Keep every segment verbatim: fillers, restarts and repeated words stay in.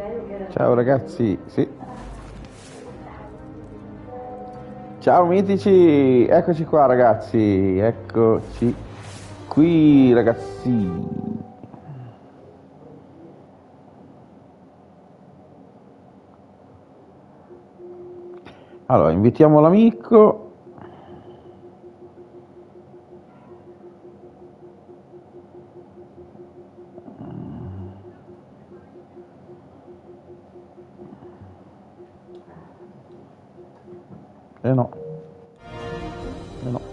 Ciao ragazzi, sì. Ciao mitici, eccoci qua ragazzi, eccoci qui ragazzi. Allora, invitiamo l'amico. Eh no. Eh no.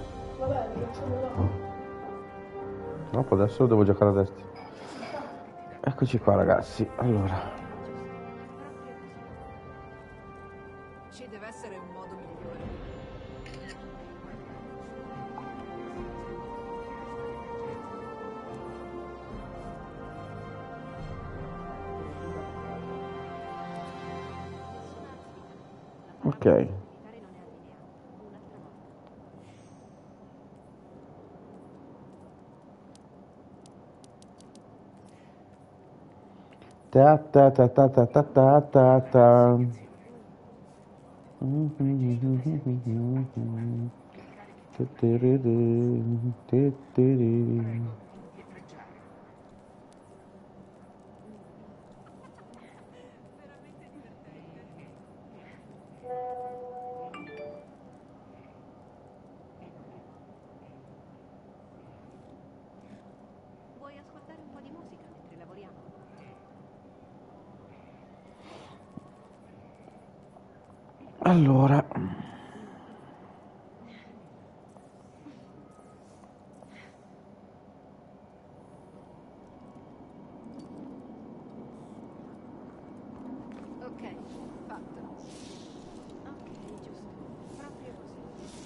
Troppo adesso devo giocare a destra. Eccoci qua ragazzi, allora. Ci deve essere un modo migliore. Ok. Ta ta ta ta ta ta ta ta ta. Vuoi ascoltare un po' di musica mentre lavoriamo? Allora. Ok, fatto. Ok, giusto. Proprio così.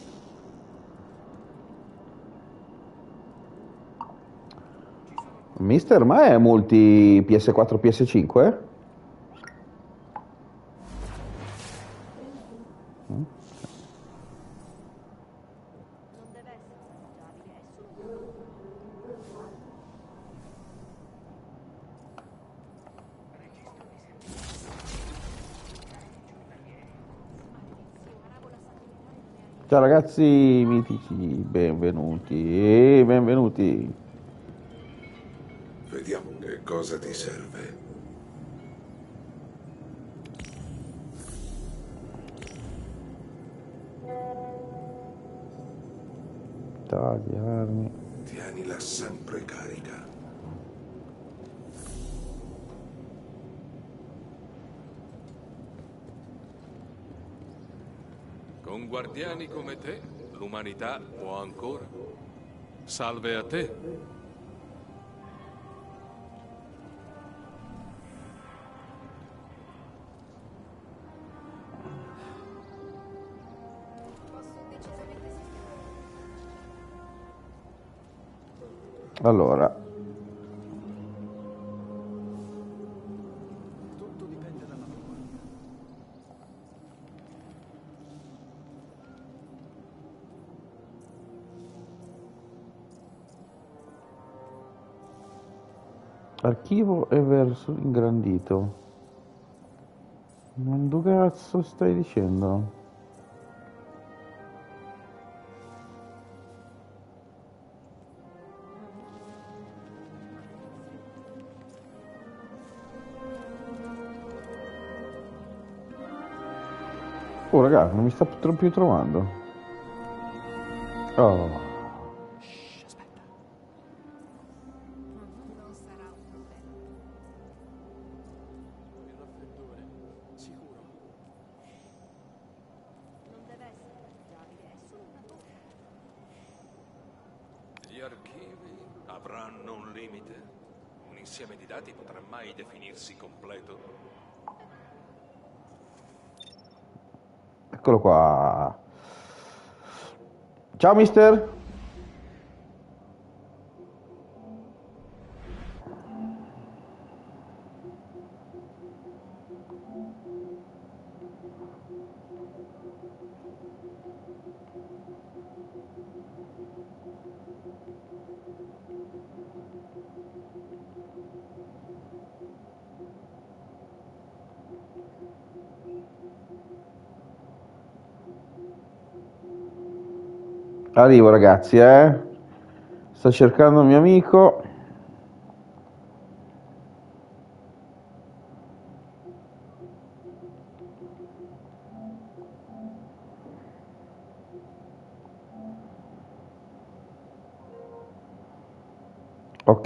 Mister, ma è multi P S quattro P S cinque? Non deve essere mangiabile, è solo un po'. Maledizione, parabola satellitare non è Ciao aiutata. ragazzi, mitici, benvenuti e benvenuti. Vediamo che cosa ti serve. Tagli, armi. Tienila sempre carica. Con guardiani come te, l'umanità può ancora. Salve a te. Posso decisamente sistemare. Allora, Tutto dipende dalla prova. archivo e verso ingrandito. Non dove cazzo stai dicendo? Oh raga, non mi sta più trovando. Oh. Shh, aspetta. Non sarà un problema. Il raffreddore, sicuro. Non deve essere mangiabile, è solo una bocca. Gli archivi avranno un limite? Un insieme di dati potrà mai definirsi completo? Eccolo qua. Ciao mister. Arrivo ragazzi, eh. Sto cercando il mio amico. Ok.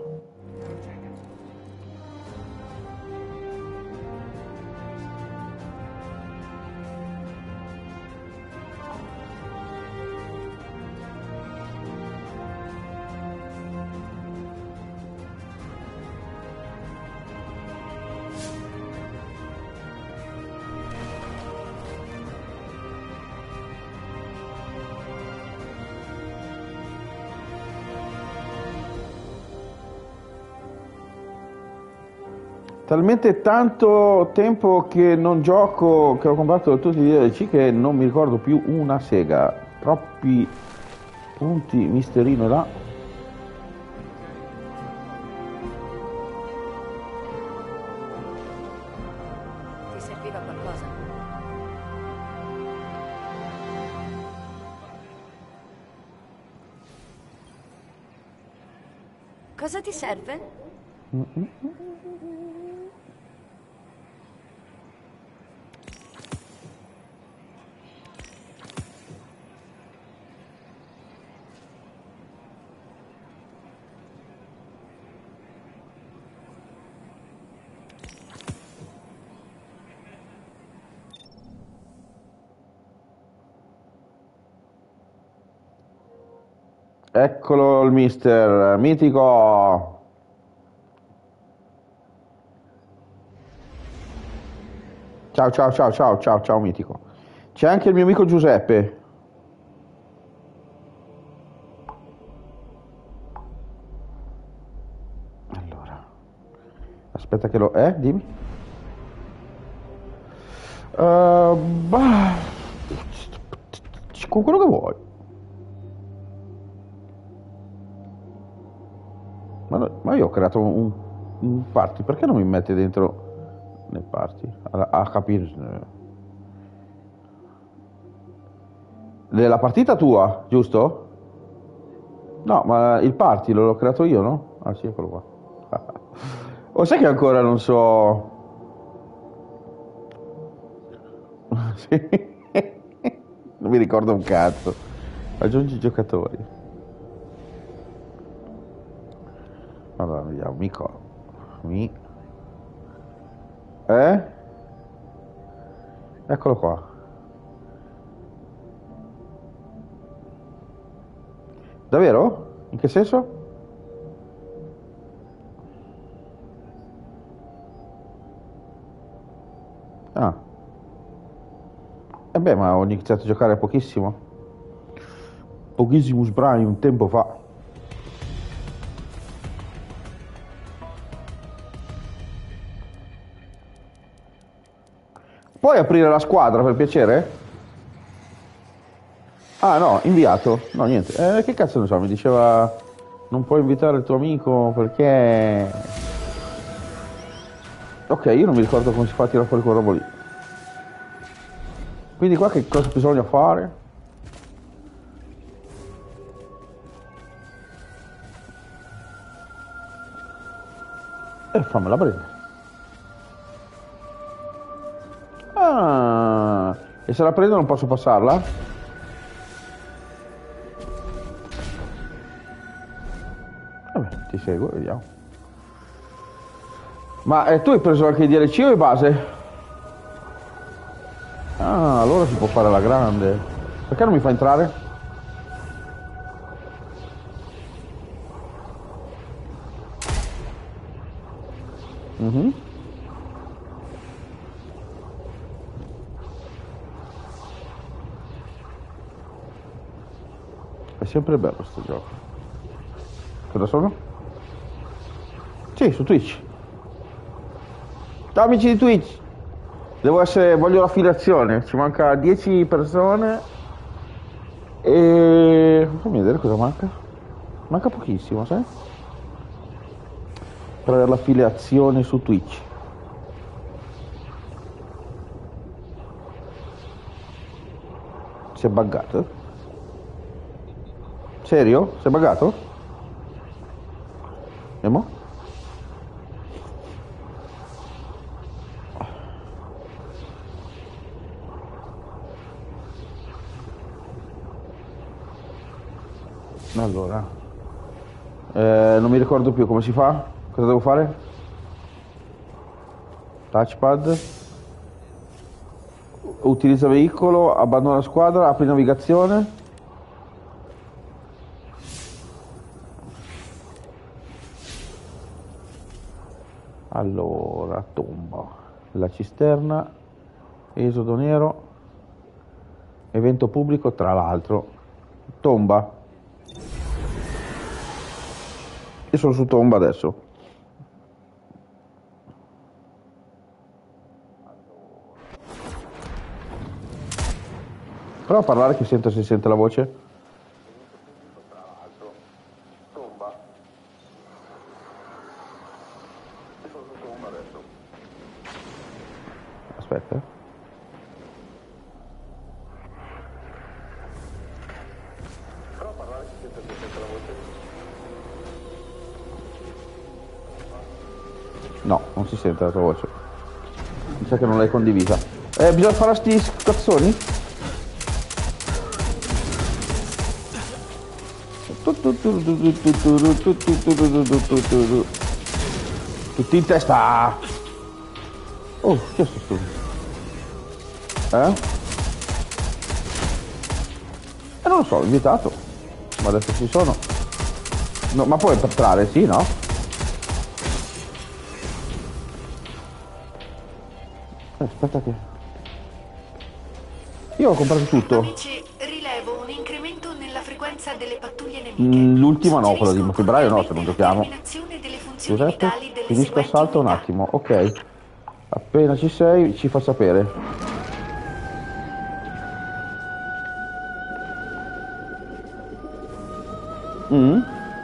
Talmente tanto tempo che non gioco, che ho comprato tutti i D L C che non mi ricordo più una sega. Troppi punti misterino là. Ti serviva qualcosa? Cosa ti serve? Eccolo il mister mitico. Ciao ciao ciao ciao ciao ciao mitico. C'è anche il mio amico Giuseppe. Allora. Aspetta che lo... Eh? Dimmi. Uh, bah. Con quello che vuoi. Ma, no, ma io ho creato un, un party, perché non mi metti dentro nel party? A, a capire. La partita tua, giusto? No, ma il party l'ho creato io, no? Ah sì, eccolo qua. O sai che ancora non so... Sì. Non mi ricordo un cazzo. Aggiungi giocatori. Allora, vediamo, mico. Mi. Eh? Eccolo qua. Davvero? In che senso? Ah. E beh, ma ho iniziato a giocare pochissimo. Pochissimo sbrani un tempo fa. Puoi aprire la squadra per piacere? Ah no, inviato. No, niente. Eh, che cazzo ne so, mi diceva non puoi invitare il tuo amico perché... Ok, io non mi ricordo come si fa a tirare fuori quel robo lì. Quindi qua che cosa bisogna fare? E fammela prendere. Ah, e se la prendo non posso passarla? Vabbè, ti seguo, vediamo. Ma eh, tu hai preso anche i D L C o i base? Ah, allora si può fare la grande. Perché non mi fa entrare? Mhm. È sempre bello questo gioco. Cosa sono? Sì, su Twitch. Ciao amici di Twitch. Devo essere, voglio l'affiliazione. Ci manca dieci persone. E fammi vedere cosa manca. Manca pochissimo, sai? Per avere l'affiliazione su Twitch. Si è buggato? Serio? Sei buggato? Andiamo? Allora, eh, non mi ricordo più come si fa. Cosa devo fare? Touchpad. Utilizza veicolo, abbandona squadra, apri navigazione. Allora, tomba. La cisterna. Esodo nero. Evento pubblico, tra l'altro. Tomba. Io sono su tomba adesso. Prova a parlare che sento se sente la voce. Tomba. Io sono su tomba adesso. Aspetta. Prova a parlare che sento se sente la voce. No, non si sente la tua voce. Mi sa che non l'hai condivisa. Eh, bisogna fare sti cazzoni? Tutti in testa. Oh, che è sto studio? Eh? Eh, non lo so, ho invitato. Ma adesso ci sono. No, ma puoi entrare, sì, no? Aspetta che... Io ho comprato tutto. Amici, rilevo un incremento nella frequenza delle pattuglie nemiche. Mm, l'ultima no, quella di Suggerisco febbraio no, se non cordialmente giochiamo. la terminazione delle funzioni Giuseppe, vitali delle finisco seguenti assalto un unità. attimo, ok. Appena ci sei ci fa sapere. Mm?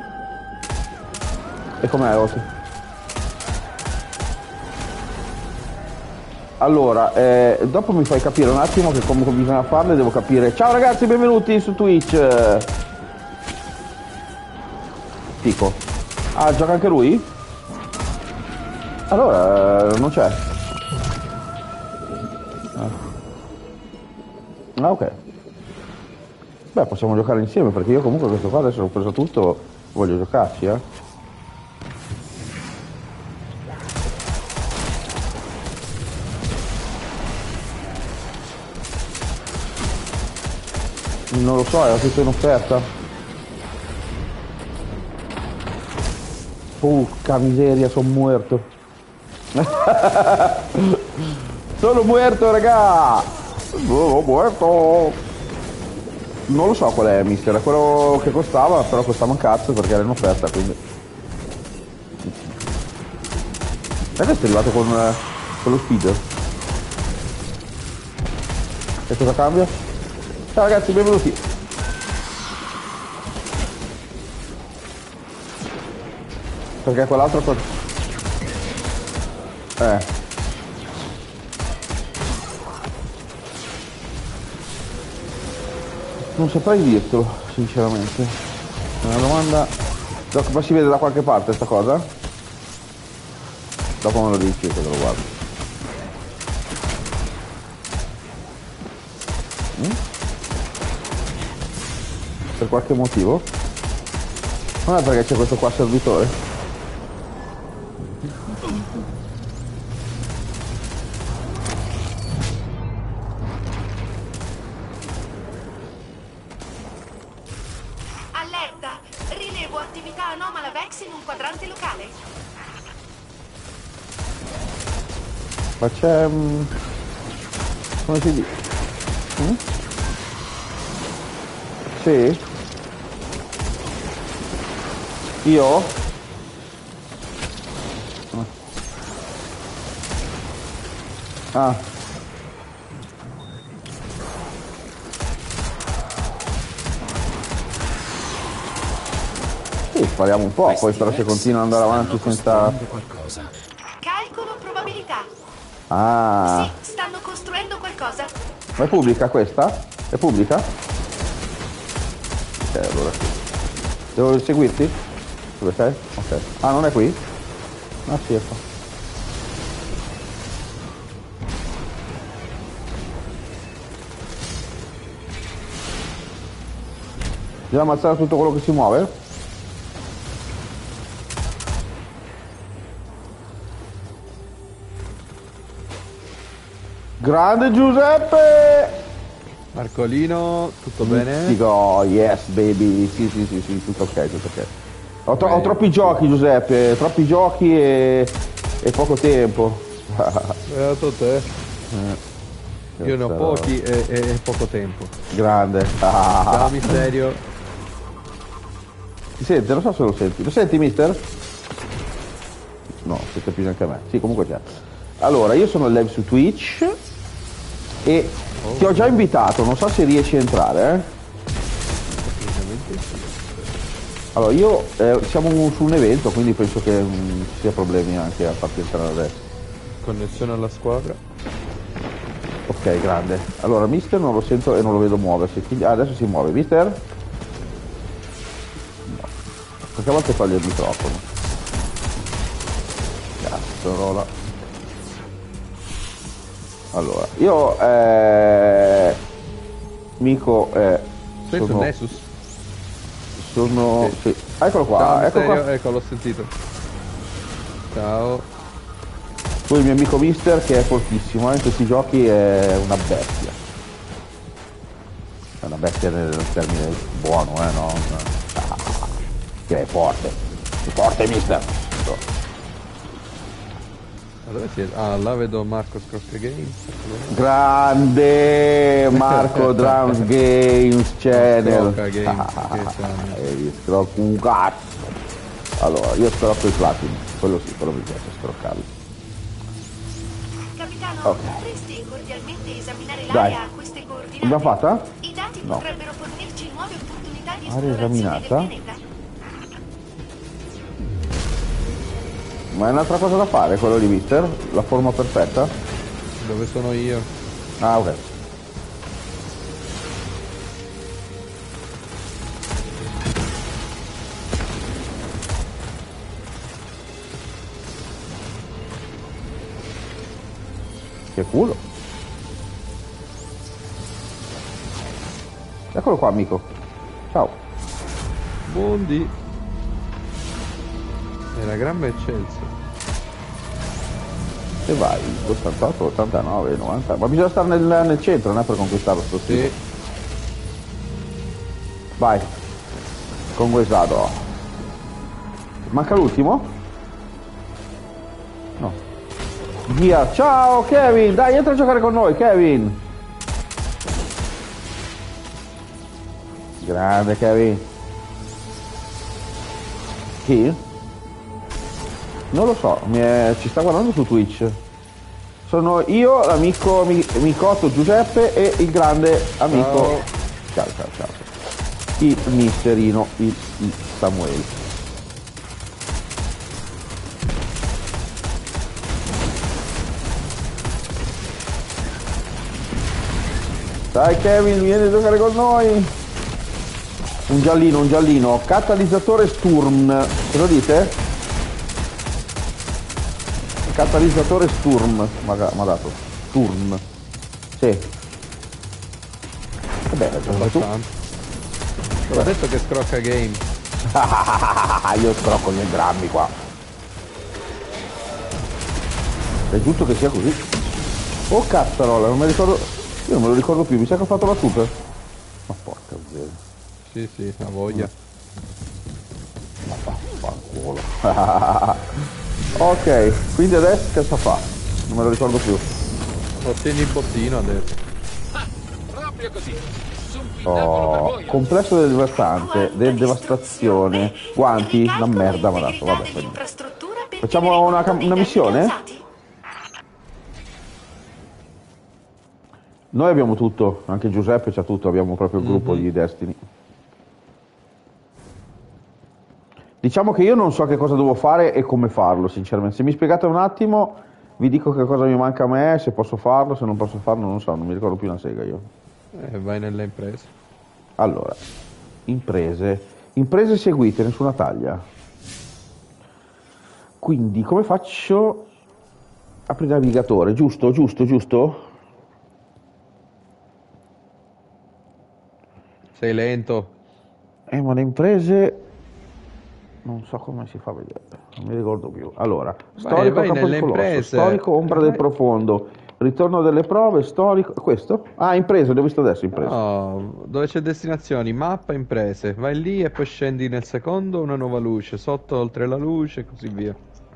E com'è Oti? Allora, eh, dopo mi fai capire un attimo che come bisogna farle, devo capire. Ciao ragazzi, benvenuti su Twitch. Tico. Ah, gioca anche lui? Allora, eh, non c'è. Ah. ah, ok. Beh, possiamo giocare insieme, perché io comunque questo qua adesso ho preso tutto, voglio giocarci, eh. Non lo so, era tutto in offerta. Porca miseria, sono muerto. Sono muerto, raga! Sono muerto! Non lo so qual è, mister, è quello che costava, però costava un cazzo perché era in offerta, quindi... E adesso è arrivato con, eh, con lo speed. E cosa cambia? Ciao ragazzi, benvenuti. Perché quell'altro cosa... Eh. Non saprei dirtelo, sinceramente. È una domanda... Ma si vede da qualche parte sta cosa? Dopo me lo dici che lo guardo. Mm? Per qualche motivo? Non è perché c'è questo qua servitore? Allerta! Rilevo attività anomala Vex in un quadrante locale. Ma c'è... Mm, come si dice? Mm? Sì? Io? Ah. Sì, spariamo un po', poi però se continua ad andare avanti senza... qualcosa. Calcolo probabilità. Ah. Sì, stanno costruendo qualcosa. Ma è pubblica questa? È pubblica? Ok, allora sì. Devo seguirti? Dove sei? Ok. Ah, non è qui? Ah, sì, è qua. Devo ammazzare tutto quello che si muove? Grande Giuseppe! Marcolino, tutto bene? Dico, yes baby, sì sì sì sì, tutto ok, tutto ok. Ho, tro- ho troppi giochi Giuseppe, troppi giochi e, e poco tempo. Beato te. Io ne ho pochi e, e- e poco tempo. Grande. Ciao Misterio. Ti sente? Non so se lo senti. Lo senti mister? No, sente più neanche a me. Sì, comunque c'è. Allora, io sono live su Twitch e ti ho già invitato, non so se riesci a entrare, eh? Allora, io eh, siamo su un evento, quindi penso che non ci sia problemi anche a farti entrare adesso. Connessione alla squadra. Ok, grande. Allora, mister non lo sento e non lo vedo muoversi, quindi ah, adesso si muove. Mister? No. Perché a volte toglie il microfono. Cazzarola. Allora, io eh... Mico eh, Sei su sono, Nessus? sono Sì. sì. Eccolo qua, Ciao eccolo Misterio, qua. ecco l'ho sentito. Ciao. Poi il mio amico mister che è fortissimo, eh, in questi giochi è una bestia. È una bestia nel termine buono, eh, no? Ah, che è forte. È forte mister. Ma dove siete? Ah, là vedo Marco Scrocca Games. Grande Marco Drums Games Channel. Scrocca Games, che channel. E scrocco un cazzo. Allora, io scrocco il platino, quello sì, quello mi piace scroccarlo. Capitano, Ok. potresti cordialmente esaminare Dai. l'area a queste coordinate? L'abbiamo fatta? I dati No. potrebbero fornirci nuove opportunità di Area esplorazione del esaminata? pianeta. Ma è un'altra cosa da fare quello di mister? La forma perfetta? Dove sono io? Ah, ok. Che culo. Eccolo qua, amico. Ciao. Bondi. È la gramma eccelsa. E vai, ottantotto, ottantanove, novanta. Ma bisogna stare nel, nel centro, non è per conquistarlo sto schifo. Sì. Vai. Conquistado. Manca l'ultimo? No. Via. Ciao Kevin, dai, entra a giocare con noi, Kevin. Grande Kevin. Chi? Non lo so, mi è- ci sta guardando su Twitch. Sono io, l'amico mi- Micotto Giuseppe e il grande amico. Ciao, ciao, ciao. Il misterino, il, il Samuele. Dai Kevin, vieni a giocare con noi. Un giallino, un giallino. Catalizzatore Sturm. Ce lo dite? Catalizzatore Sturm mi ha dato. Sturm. Sì. Vabbè, l'hai giocato tu. Abbastanza. Ho detto che Scrocca Games. Io scrocco gli entrambi qua. È giusto che sia così. Oh cazzarola, non mi ricordo. Io non me lo ricordo più, mi sa che ho fatto la super. Ma porca zero. Sì, sì, ha voglia. Ma vaffanculo. Ok, quindi adesso che cosa fa? Non me lo ricordo più. Ottieni il bottino adesso. Proprio così. Oh, complesso del devastante, del devastazione. Guanti, una merda mi ha dato, vabbè. fa niente. Facciamo una, cam- una missione? Noi abbiamo tutto, anche Giuseppe c'ha tutto, abbiamo proprio il gruppo Mhm. di Destiny. Diciamo che io non so che cosa devo fare e come farlo, sinceramente. Se mi spiegate un attimo, vi dico che cosa mi manca a me, se posso farlo, se non posso farlo, non lo so, non mi ricordo più una sega io. Eh, vai nelle imprese. Allora, imprese, Imprese seguite, nessuna taglia. Quindi come faccio? Apri navigatore, giusto, giusto, giusto? Sei lento. Eh, ma le imprese non so come si fa a vedere, non mi ricordo più. Allora, storico, vai capo nelle del colosso, imprese. storico, ombra del Vai. profondo, ritorno delle prove, storico, questo? Ah, imprese, l'ho visto adesso, imprese. No, dove c'è destinazioni, mappa, imprese. Vai lì e poi scendi nel secondo, una nuova luce. Sotto, oltre la luce e così via.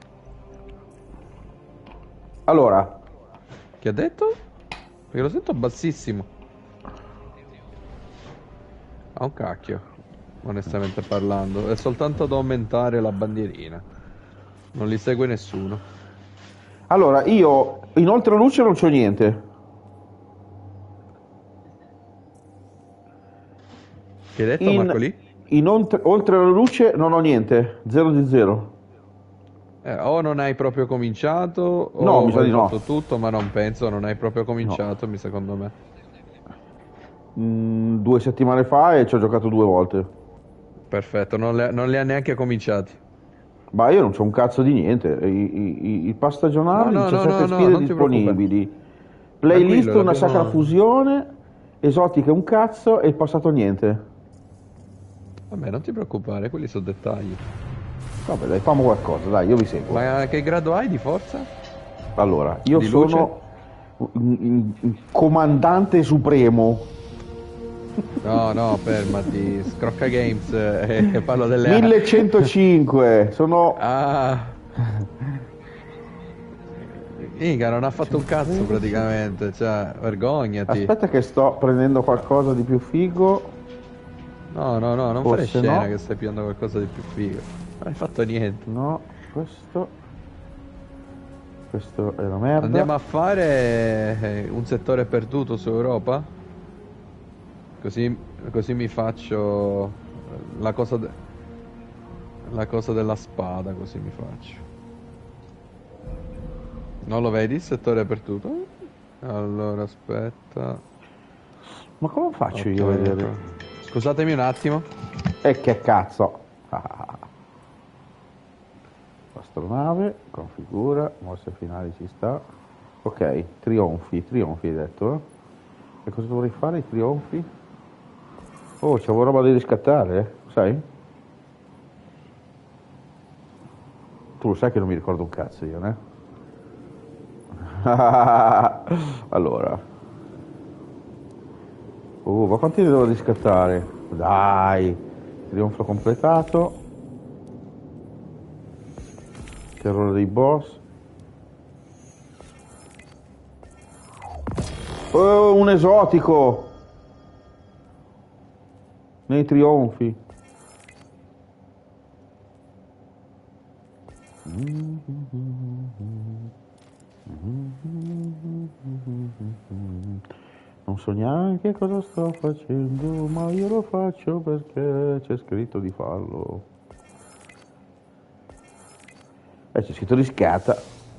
Allora, Che ha detto? Perché lo sento bassissimo. Ha un cacchio, onestamente parlando. È soltanto ad aumentare la bandierina. Non li segue nessuno. allora, io in oltre luce non c'ho niente. Che hai detto, Marco In, lì? in oltre, oltre la luce non ho niente, zero di zero. Eh, o non hai proprio cominciato, o No, mi sa hai di no. fatto tutto, ma non penso, non hai proprio cominciato, mi secondo me. Mm, due settimane fa e ci ho giocato due volte. Perfetto, non le, non li ha neanche cominciati. Ma io non c'ho un cazzo di niente. I, i, i- i pass stagionali, No, no, no, diciassette no, no, sfide non ti disponibili. Playlist, Tranquillo, una sacra l'abbiamo- fusione, esotica un cazzo e il passato niente. Vabbè, non ti preoccupare, quelli sono dettagli. Vabbè, dai, famo qualcosa, dai, io vi seguo. Ma che grado hai di forza? Allora, io Di sono un, un- un comandante supremo. No, no, fermati. Scrocca Games, eh, parlo delle... millecentocinque, sono... Ah. Mica, non ha fatto un cazzo praticamente, cioè, vergognati. Aspetta che sto prendendo qualcosa di più figo. No, no, no, non Forse fare scena no. che stai pigliando qualcosa di più figo. Non hai fatto niente. No, questo... Questo è la merda. Andiamo a fare eh, un settore perduto su Europa? Così, così mi faccio la cosa, de- la cosa della spada, così mi faccio. Non lo vedi il settore perduto? Allora, aspetta. Ma come faccio io a Ok, vedere? ok. Scusatemi un attimo. E che cazzo? Astronave, configura, mosse finali ci sta. Ok, trionfi, trionfi hai detto? Eh? E cosa dovrei fare i trionfi? Oh, c'avevo roba da riscattare, eh? Sai? Tu lo sai che non mi ricordo un cazzo io, né? Allora. Oh, ma quanti ne devo riscattare? Dai! Trionfo completato. Terrore dei boss. Oh, un esotico! Nei trionfi. Non so neanche cosa sto facendo, ma io lo faccio perché c'è scritto di farlo. Eh, c'è scritto riscatta.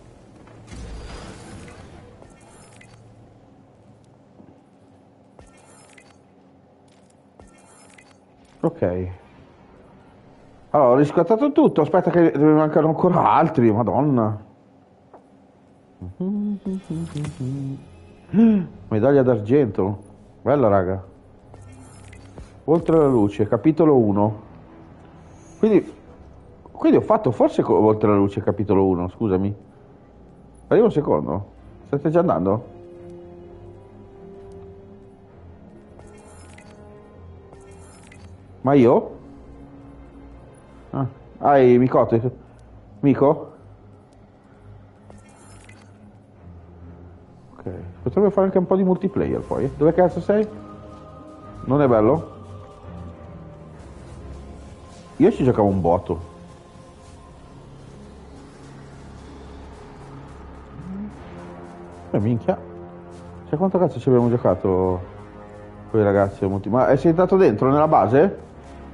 Ok. Allora, ho riscattato tutto, aspetta che ne mancano ancora altri, madonna. Medaglia d'argento. Bella, raga. Oltre la luce, capitolo uno. Quindi, quindi ho fatto forse co- oltre la luce, capitolo uno, scusami. Arrivo un secondo. State già andando? Ma io? Ah, hai Micote? Mico? Ok, potrebbe fare anche un po' di multiplayer poi. Dove cazzo sei? Non è bello? Io ci giocavo un botto. Eh minchia. Sai quanto cazzo ci abbiamo giocato con i ragazzi? multi- Ma sei entrato dentro nella base?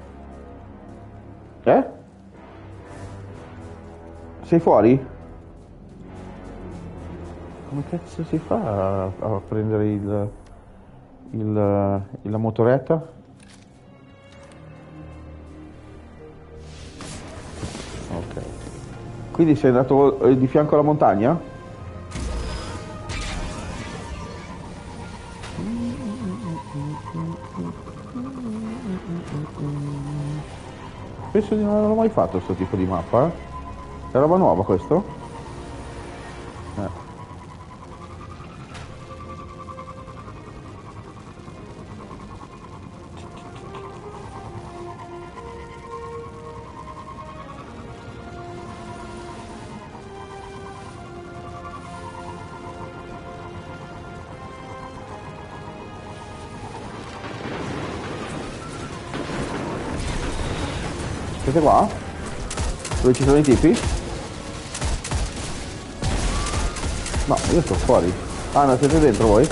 Eh? Sei fuori? Come cazzo si fa a, a prendere il, il, la motoretta? Quindi sei andato eh, di fianco alla montagna? Penso di non averlo mai fatto questo tipo di mappa, eh? È roba nuova questo? Eh. Siete qua? Dove ci sono i tipi? No, io sto fuori. Ah, no, siete dentro voi?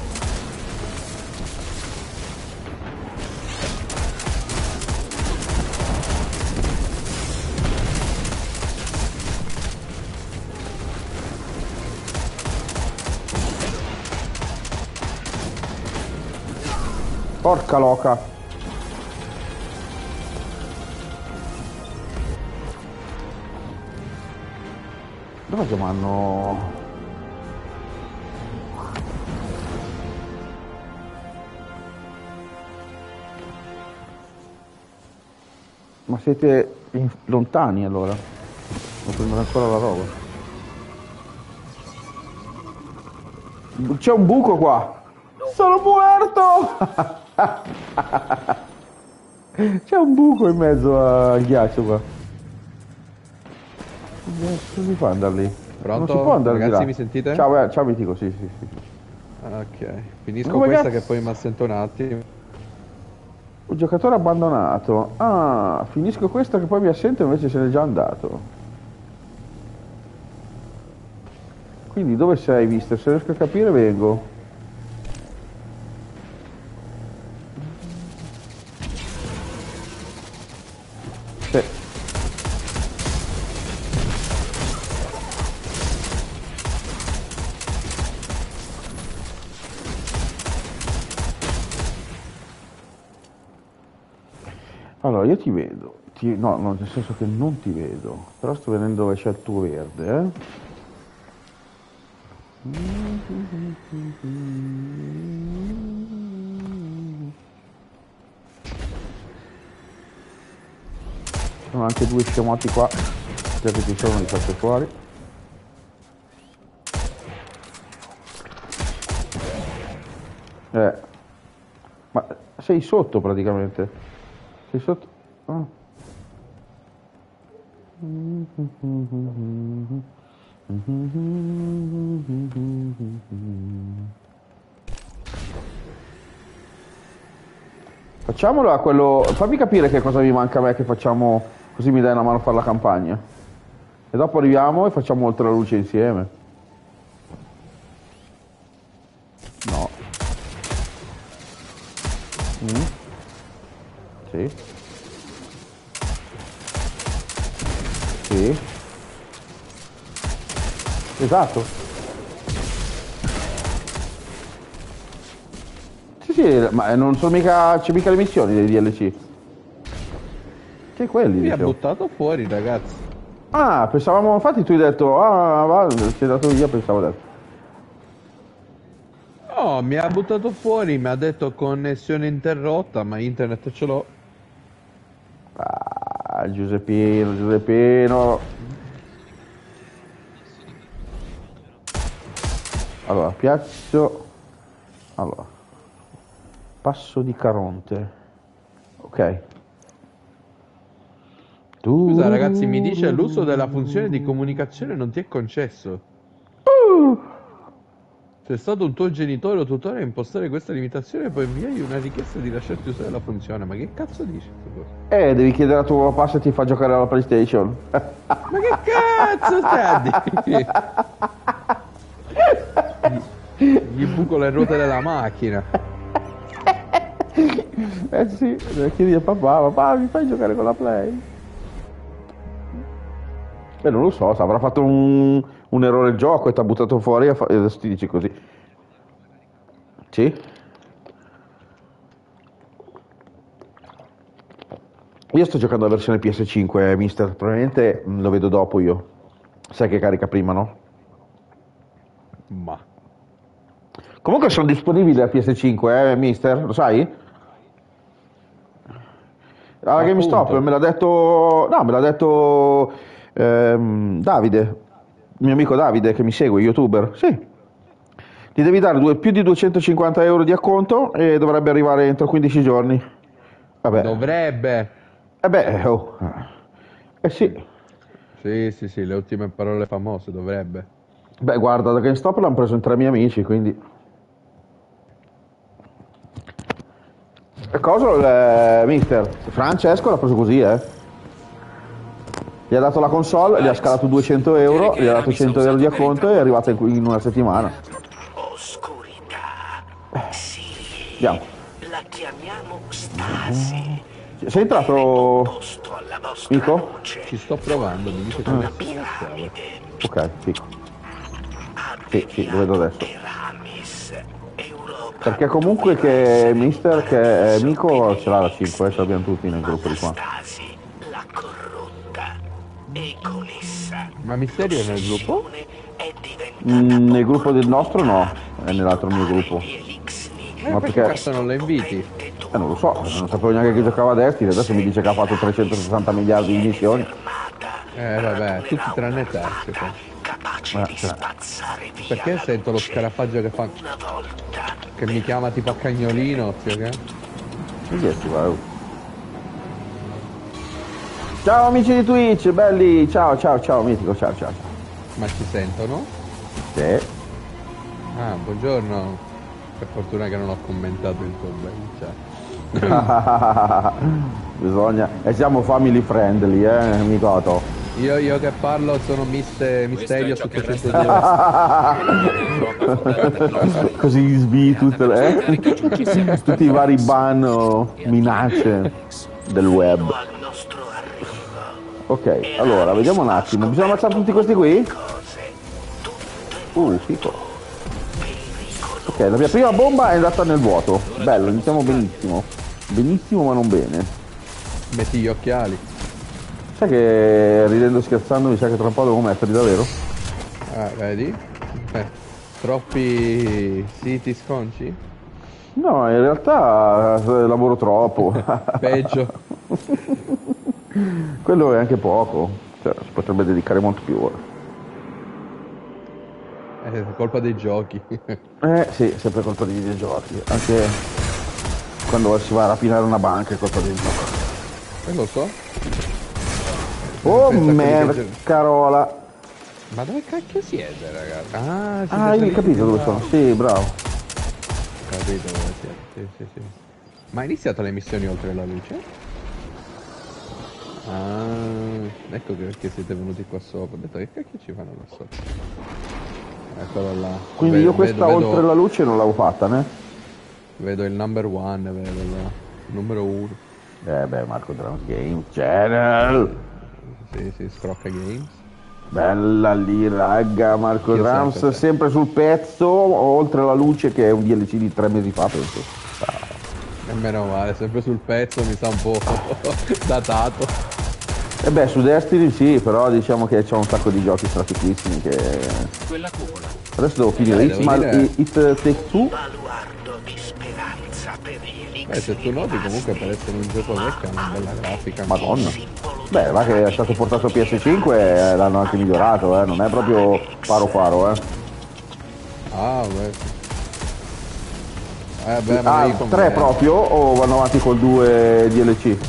Porca loca. Dove che m'hanno... Ma siete in- lontani allora? Non prendere ancora la roba. C'è un buco qua! Sono muerto! C'è un buco in mezzo al ghiaccio qua. Come si fa ad andare lì? Pronto? Non si può andare Ragazzi, di là. mi sentite? Ciao, eh, ciao Mitico, sì, sì, sì. Ok, finisco Come questa cazzo? che poi mi assento un attimo. Un giocatore abbandonato. Ah, finisco questa che poi mi assento invece se n'è già andato. Quindi dove sei, mister? Se riesco a capire vengo. Sì. Allora, io ti vedo. Ti- no, no, nel senso che non ti vedo. Però sto vedendo dove c'è il tuo verde, eh. Ci sono anche due scemati qua. Già che ci sono, li faccio fuori. Eh. Ma sei sotto praticamente. Sei sotto. Ah. Facciamolo a quello. Fammi capire che cosa mi manca a me che facciamo. Così mi dai una mano a fare la campagna. E dopo arriviamo e facciamo oltre la luce insieme. No. Mm. Sì. Sì. Esatto. Sì, sì, ma non sono mica. C'è mica le missioni dei D L C. C'è quelli, Mi ha dicevo. buttato fuori, ragazzi. Ah, pensavamo, infatti tu hai detto, ah, va, sei andato via, pensavo adesso. No, mi ha buttato fuori, mi ha detto connessione interrotta, ma internet ce l'ho. Ah, Giuseppino, Giuseppino. Allora, piazzo. Allora. Passo di Caronte. Ok. Tu. Scusa, ragazzi, mi dice l'uso della funzione di comunicazione non ti è concesso. Uh. Se è stato un tuo genitore o tutore a impostare questa limitazione, poi inviai una richiesta di lasciarti usare la funzione. Ma che cazzo dici? Eh, devi chiedere a tuo papà se ti fa giocare alla PlayStation. Ma che cazzo stai a dire? Gli, gli buco le ruote della macchina. Eh sì, devi chiedere a papà, papà mi fai giocare con la Play? Eh, non lo so, se avrà fatto un, un errore il gioco e ti ha buttato fuori e fa- e adesso ti dici così. Sì? Io sto giocando la versione P S cinque, mister, probabilmente mm, lo vedo dopo io. Sai che carica prima, no? Ma. Comunque sono disponibili la P S cinque, eh, mister? Lo sai? Alla GameStop me l'ha detto... No, me l'ha detto ehm, Davide, il mio amico Davide che mi segue, youtuber. Sì. Gli devi dare due, più di duecentocinquanta euro di acconto e dovrebbe arrivare entro quindici giorni. Vabbè. Dovrebbe. Eh beh, oh. Eh sì. Sì, sì, sì, le ultime parole famose, dovrebbe. Beh, guarda, da GameStop l'hanno preso in tre miei amici, quindi... E cosa, eh, mister? Francesco l'ha preso così, eh? Gli ha dato la console, gli ha scalato duecento euro, gli ha dato cento euro di acconto e è arrivata in, in una settimana. Oscurità. Sì. Andiamo. La chiamiamo Stasi. Sei entrato, Nico? Ci sto provando, mi dice che non è Ok, fico. Sì, sì, lo vedo adesso. Perché comunque che mister, che eh, Nico ce l'ha la cinque, ce l'abbiamo tutti nel gruppo di qua. La corrotta e con essa Ma Misterio è nel gruppo? Mm, nel gruppo del nostro no, è nell'altro mio gruppo. Eh, Ma perché perché? cazzo non lo inviti? Eh, non lo so, non sapevo neanche che giocava a Destiny, adesso mi dice che ha fatto trecentosessanta miliardi di missioni. Eh vabbè, tutti tranne te, secondo. Eh, cioè. Perché sento lo scarafaggio che fa? Che mi chiama tipo a cagnolino, zio che? Ciao amici di Twitch, belli, ciao ciao ciao mitico, ciao ciao ciao. Ma ci sentono? Sì. Ah, buongiorno. Per fortuna che non ho commentato il tuo bel chat. Bisogna, e siamo family friendly, eh, amicoto. Io, io che parlo sono Miste, Misterio su settecentodue. Così svii tutte le, eh? tutti i vari ban o minacce del web. Ok, allora, vediamo un attimo. Bisogna ammazzare tutti questi qui? Uh, fico. Ok, la mia prima bomba è andata nel vuoto. Bello, iniziamo benissimo. Benissimo ma non bene. Metti gli occhiali. Sai che ridendo e scherzando mi sa che tra un po' devo metterli davvero? Ah, vedi? Eh, troppi siti sconci? No, in realtà eh, lavoro troppo. Peggio. Quello è anche poco. Cioè, si potrebbe dedicare molto più ora. È colpa dei giochi. Eh sì, sempre colpa dei videogiochi. Anche quando si va a rapinare una banca è colpa dei videogiochi. Eh, lo so. Oh Pensa a quelli merda, che- Carola. Ma dove cacchio siete, ragazzi? Ah, siete Ah, io ho saliti capito dove là. sono. Sì, bravo. Capito dove siete. Sì, sì, sì. Ma hai iniziato le missioni oltre la luce? Ah, ecco che perché siete venuti qua sopra. Ho detto che cacchio ci fanno qua sopra? Eccolo là. Quindi Vedo- io questa vedo, oltre la luce non l'avevo fatta, né? Vedo il number one, vedo là. Numero uno. Eh beh, Marco Drums Game Channel. Sì, sì, Scrocca Games. Bella lì, ragga, Marco Io Drums sempre, sempre sul pezzo, oltre la luce che è un D L C di tre mesi fa, penso. E meno male, sempre sul pezzo, mi sa un po' datato. E beh, su Destiny sì, però diciamo che c'è un sacco di giochi strafichissimi che... Quella cupola. Adesso devo finire Eh, It's devo Mal- dire- It Take Two. Beh, se tu noti comunque per essere un gioco vecchio ha una bella grafica. Madonna. Beh, va che è stato portato a P S cinque e l'hanno anche migliorato, eh. Non è proprio faro faro, eh. Ah, beh. Eh beh, ma Ah, io con tre me- proprio o vanno avanti col due D L C?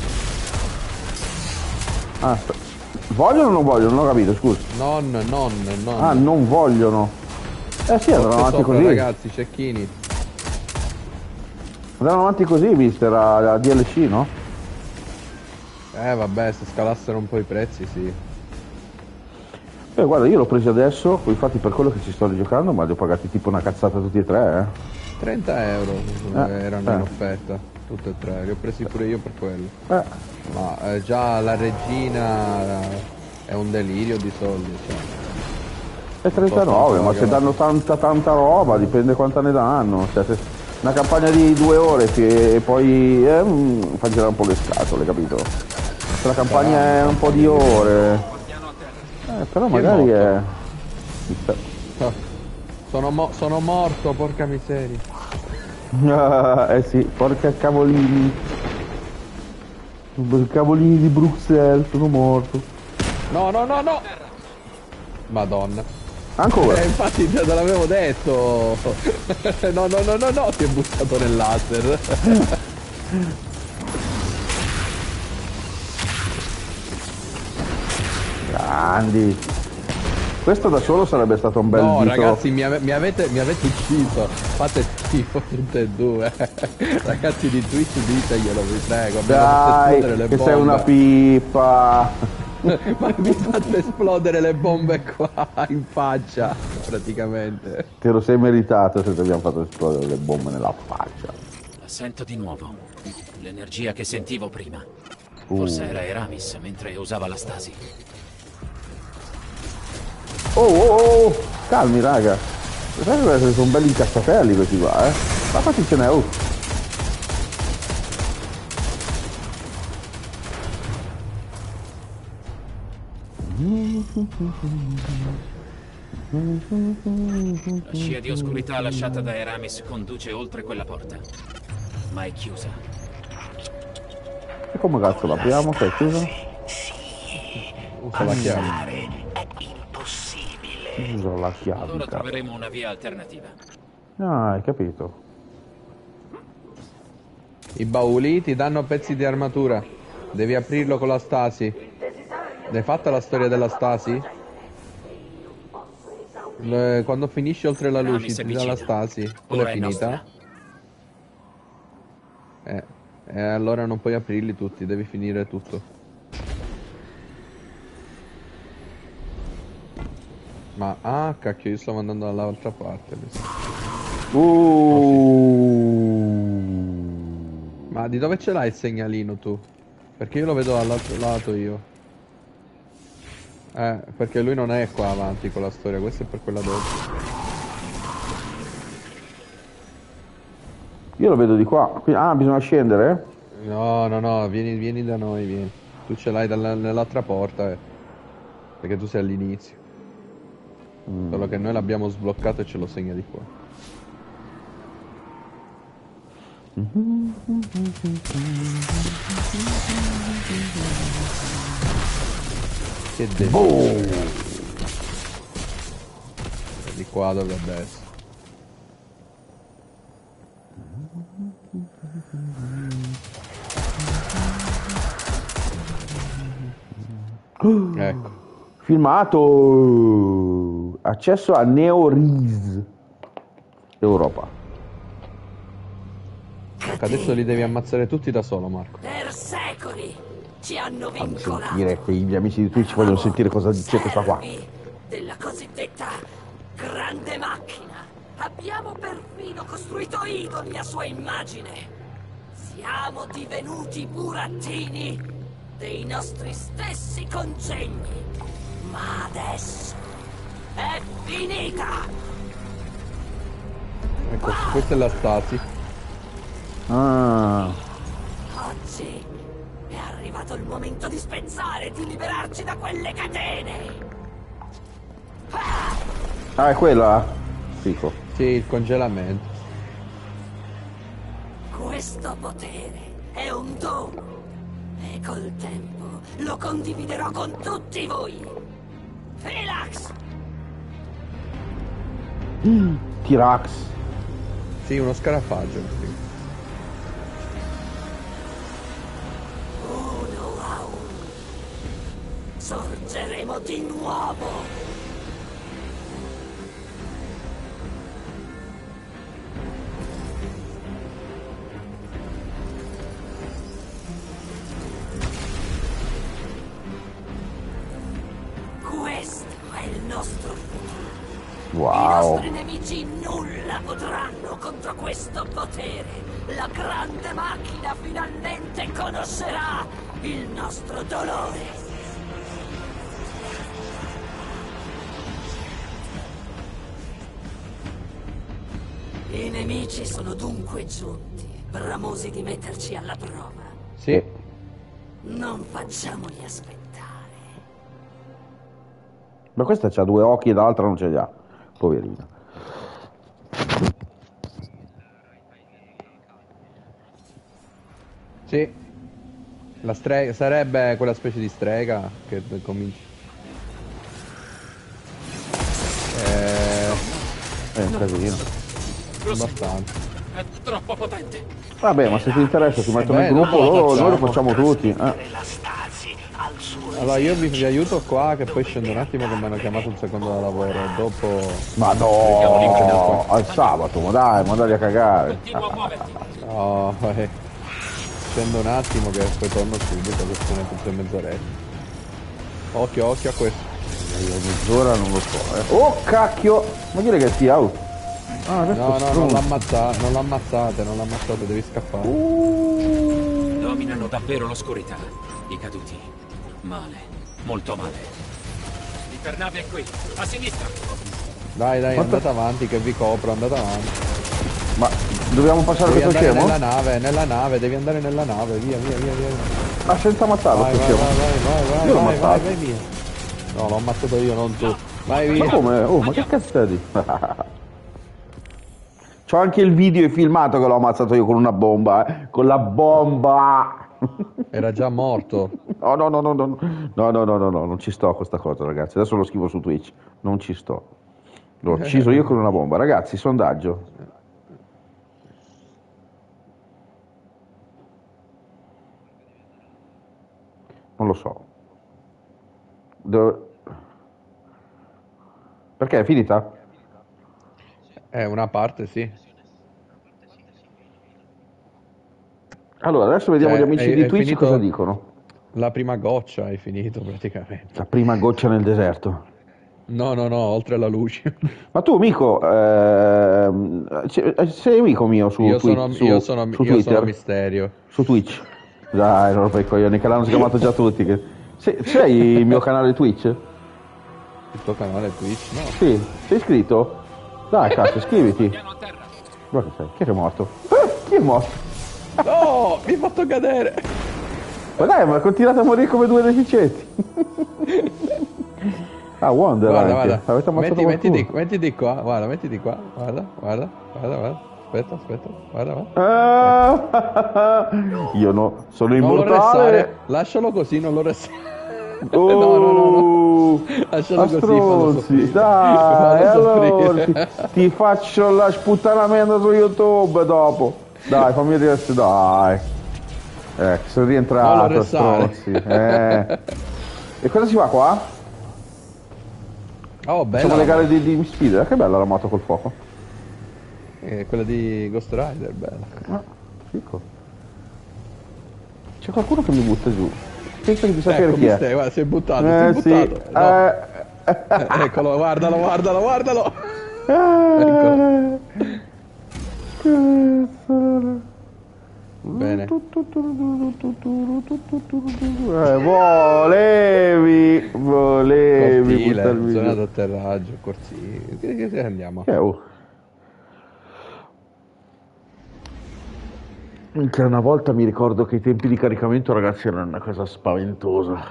Ah, sta- vogliono o non vogliono? Non ho capito, scusa. Non, non, non. Ah, non vogliono. Eh sì, andranno Forse avanti sopra, così. ragazzi, cecchini. Andranno avanti così, mister, a, a D L C, no? Eh vabbè, se scalassero un po' i prezzi, sì. Beh, guarda, io l'ho preso adesso, infatti per quello che ci sto rigiocando, ma li ho pagati tipo una cazzata tutti e tre, eh. trenta euro Eh, erano eh. in offerta, tutte e tre, li ho presi pure io per quello. Eh, Ma eh, già la regina è un delirio di soldi, cioè. è trentanove, ma se danno tanta tanta roba, dipende quanta ne danno. Cioè, se una campagna di due ore che poi eh, mm, fa girare un po' le scatole, capito? Se la campagna è un po' di ore. Eh, Eh, però Chi è magari morto? è... Ah, Sono, mo- sono morto, porca miseria. Ah, eh sì, porca cavolini. I cavolini di Bruxelles, sono morto. No, no, no, no! Madonna. Ancora? Eh, infatti te l'avevo detto. No, no, no, no, no, ti è buttato nel laser. Grandi. Questo da solo sarebbe stato un bel No, dito. ragazzi, mi, ave- mi avete, mi avete ucciso. Fate schifo tutte e due. Ragazzi di Twitch, diteglielo, vi prego. Abbiamo fatto Dai, esplodere le che bombe. sei una pippa. Ma vi fate esplodere le bombe qua in faccia, praticamente. Te lo sei meritato se ti abbiamo fatto esplodere le bombe nella faccia. La sento di nuovo. L'energia che sentivo prima. Forse Uh. era Eramis mentre usava la stasi. Oh, oh, oh, calmi raga. Sai che sono belli incazzatelli questi qua, eh. Ma quanti ce n'è? Oh. La scia di oscurità lasciata da Eramis conduce oltre quella porta. Ma è chiusa. E come cazzo l'apriamo? Che è chiuso? Usa la chiave. È impossibile. Chiuso la chiave. Allora cazzo. troveremo una via alternativa. Ah, hai capito. I bauli ti danno pezzi di armatura. Devi aprirlo con la stasi. L'hai fatta la storia della stasi? Le- quando finisci oltre la luce Eramis è ti dà la vicina. stasi. Ora Quella è è finita? nostra. Eh, eh, allora non puoi aprirli tutti, devi finire tutto. Ma ah cacchio, io stavo andando dall'altra parte. mi sa. Uh. Ma di dove ce l'hai il segnalino tu? Perché io lo vedo dall'altro lato io. Eh, perché lui non è qua avanti con la storia, questa è per quella dopo. Io lo vedo di qua. Qui- Ah, bisogna scendere? No, no, no, vieni, vieni da noi, vieni. Tu ce l'hai dalla- nell'altra porta, eh. Perché tu sei all'inizio. Solo che noi l'abbiamo sbloccato e ce lo segna di qua. Che de... Di qua dovrebbe essere. Ecco. Filmato. Accesso a NeoRees Europa. Ecco, adesso li devi ammazzare tutti da solo, Marco. Per secoli ci hanno Fammi vincolato. sentire, quegli amici di Twitch vogliono sentire cosa dice questa qua. Servi della cosiddetta grande macchina. Abbiamo perfino costruito idoli a sua immagine. Siamo divenuti burattini dei nostri stessi congegni. Ma adesso è finita. Ecco, questa è la stasi. Ah. Oggi è arrivato il momento di spezzare e di liberarci da quelle catene. Ah, è quella? Fico. Sì, il congelamento. Questo potere è un dono e col tempo lo condividerò con tutti voi. Philax! T-Rax. Sì, uno scarafaggio. Uno a uno. Sorgeremo di nuovo. Questo è il nostro futuro. I Wow. nostri nemici nulla potranno contro questo potere. La grande macchina finalmente conoscerà il nostro dolore. I nemici sono dunque giunti, bramosi di metterci alla prova. Sì. Non facciamoli aspettare. Ma questa c'ha due occhi e l'altra non ce li ha. Poverina. Sì. La strega sarebbe quella specie di strega che comincia. Eh, È un casino. abbastanza. È troppo potente. Vabbè, ma se ti interessa ti metto Beh, nel gruppo, dopo lo loro- noi lo facciamo. facciamo tutti. Eh. La Stasi al suo Allora io vi, vi aiuto qua che poi scendo un attimo che mi hanno chiamato un secondo da lavoro. Dopo. Ma no, al sabato, ma dai, ma dai a cagare. Continua a muoverti. No, eh. Scendo un attimo che poi torno subito, che sono tutto in mezz'oretta. Occhio, occhio a questo. Io mezz'ora non lo so. Eh. Oh cacchio! Ma dire che sia out. Ah, adesso No, no, non stronzo. l'ammazzate, non l'ammazzate, non l'ammazzate, devi scappare. Dominano davvero l'oscurità. I caduti. Male. Molto male. L'ipernave è qui. A sinistra. Dai, dai, Quanto- andate avanti che vi copro, andate avanti. Ma dobbiamo passare Devi questo andare scemo? nella nave, nella nave, devi andare nella nave, via, via, via, via. Ma senza ammazzarlo Vai, questo vai, vai, scemo? vai, vai, Io l'ho vai, vai, ammazzato. vai, via. No, l'ho ammazzato io, non tu. Vai Ma via. come? Oh, ma che cazzo di? C'ho anche il video e filmato che l'ho ammazzato io con una bomba, eh. Con la bomba! Era già morto. No, no, no, no, no, no, no, no, no, no, non ci sto a questa cosa, ragazzi. Adesso lo scrivo su Twitch. Non ci sto. L'ho ucciso io con una bomba. Ragazzi, sondaggio. Non lo so. Dove... Perché è finita? Eh, una parte sì. Allora, adesso vediamo Cioè, gli amici è- di è Twitch finito- cosa dicono. La prima goccia hai finito praticamente. La prima goccia nel deserto. No, no, no, oltre alla luce. Ma tu, amico, ehm, c- sei amico mio su, Io Twi- sono, su, io sono, su io Twitter? sono Misterio. Su Twitch? Dai, non fai coglioni, che l'hanno chiamato già tutti. Che... Se- Sei il mio canale Twitch? Il tuo canale Twitch? No. Sì, sei iscritto? Dai, cazzo, iscriviti. Piano a terra. Guarda che sei, chi è che è morto? Eh, chi è morto? No, mi hai fatto cadere. Ma dai, ma continuate a morire come due deficienti. Ah, Wonder Guarda, anche. guarda. Avete ammazzato Metti, metti, qualcuno. di, metti di qua, guarda, metti di qua. Guarda, guarda, guarda, guarda. Aspetta, aspetta, guarda, guarda. Ah, io no, sono Non lo immortale. restare, lascialo così, non lo restare. Oh, no, no, no, no. Lascialo a così, fallo stronzi, soffrire. dai, Fallo allora soffrire. ti, ti faccio la sputtanamento su YouTube dopo. Dai, fammi rilassare, dai. Ecco, sono Non rientrato, lo restare. stronzi. Eh. E cosa si fa qua? Oh, bella. Facciamo le la gare di, di speed, che bella la moto col fuoco. Eh, quella di Ghost Rider, bella. Ah, fico. C'è qualcuno che mi butta giù. Penso di sapere Ecco, chi mi è. stai, guarda, sei buttato, Eh, sei sì. buttato. No. Eh, Eh, eccolo, guardalo, guardalo, guardalo. eh, cazzo. Bene. Eh, volevi, volevi Cortile, buttarmi zona giù. d'atterraggio, cortile. Che, che, che andiamo? Eh, oh. Minchia, una volta mi ricordo che i tempi di caricamento, ragazzi, erano una cosa spaventosa.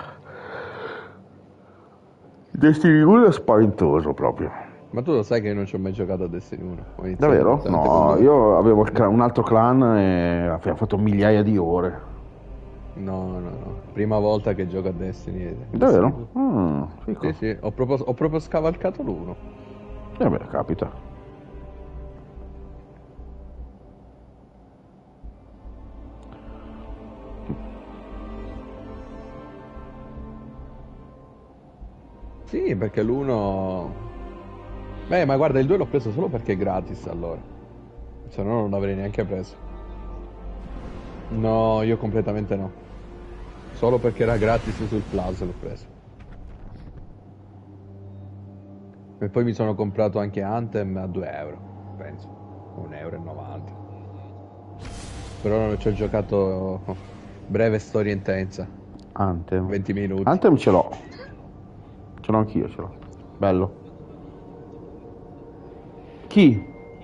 Destiny uno è spaventoso proprio. Ma tu lo sai che io non ci ho mai giocato a Destiny uno? Ho iniziato Davvero? direttamente No, con due. io avevo il cla- un altro clan e abbiamo fatto migliaia di ore. No, no, no. Prima volta che gioco a Destiny. è Davvero? Destiny Mm, fico. due. Sì, sì, ho proprio, ho proprio scavalcato l'uno. Eh beh, capita. Sì, perché l'uno... Beh, ma guarda, il due l'ho preso solo perché è gratis allora. Se no non l'avrei neanche preso. No, io completamente no. Solo perché era gratis sul Plus l'ho preso. E poi mi sono comprato anche Anthem a due euro, penso. un euro e novanta. Però non ci ho giocato. Breve storia intensa. Anthem. venti minuti. Anthem ce l'ho. Ce l'ho anch'io, ce l'ho. Bello. Chi?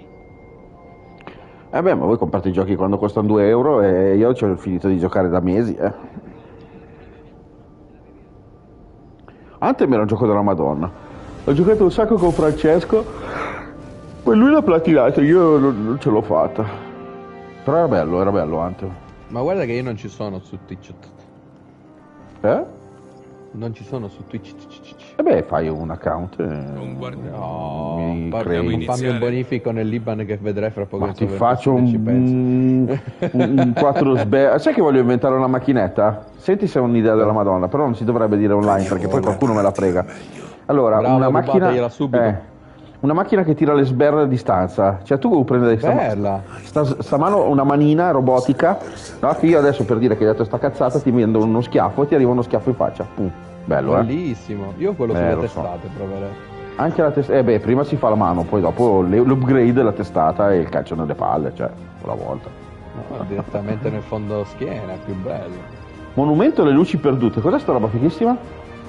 Eh beh, ma voi comprate i giochi quando costano due euro e io ci ho finito di giocare da mesi, eh. Anthem era un gioco della Madonna. Ho giocato un sacco con Francesco, poi lui l'ha platinato, io non, non ce l'ho fatta. Però era bello, era bello Anthem. Ma guarda che io non ci sono su Twitch. Eh? Non ci sono su Twitch. E beh, fai un account. E... Non guardi. No, Mi pa- crei. fammi iniziare. un bonifico nel Liban che vedrai fra poco. Ma ti insomma, faccio un, ci penso. un, un quattro sber... Sai che voglio inventare una macchinetta? Senti se è un'idea della Madonna, però non si dovrebbe dire online perché poi qualcuno me la frega. Allora, Bravo, una macchina... rubatela subito. Eh, una macchina che tira le sberle a distanza. Cioè tu prendi sta, Bella. sta, sta mano, una manina robotica, no? Che io adesso per dire che hai detto sta cazzata ti vendo uno schiaffo e ti arriva uno schiaffo in faccia. Pum. Bello, eh? Bellissimo. Io quello Eh, sulle lo so. testate proverei. Anche la testata, eh beh, prima si fa la mano, poi dopo le- l'upgrade della testata e il calcio nelle palle, cioè, una volta. No, direttamente nel fondo schiena, è più bello. Monumento alle luci perdute, cos'è sta roba fighissima?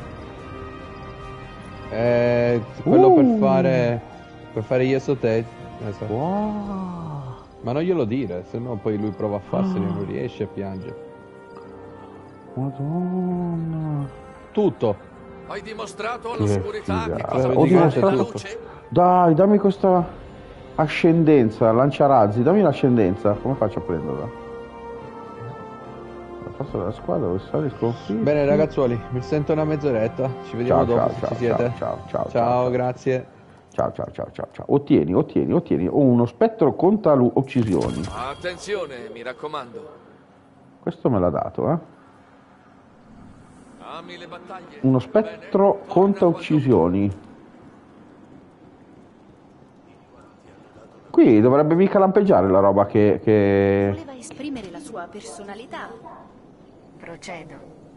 Eh, quello Uh. per fare per fare Yes o Te. Esatto. Wow. Ma non glielo dire, se no poi lui prova a farsene e non riesce e piange. Madonna. Tutto. Hai dimostrato Che all'oscurità che figata. cosa Ho vuol dire la dimostrato- luce? Dai, dammi questa ascendenza, lanciarazzi, dammi l'ascendenza, come faccio a prenderla? La forza della squadra, avversari sconfitti. Bene ragazzuoli, mi sento una mezz'oretta. Ci vediamo Ciao, dopo ciao, se ciao, ci siete. ciao, ciao, ciao, Ciao, ciao. grazie. Ciao, ciao, ciao, ciao, ciao. Ottieni, ottieni, ottieni. Ho uno spettro conta lu- uccisioni. Attenzione, mi raccomando. Questo me l'ha dato, eh. Ami le battaglie. Uno spettro conta uccisioni. Qui dovrebbe mica lampeggiare la roba che... che... Voleva esprimere la sua personalità. Procedo.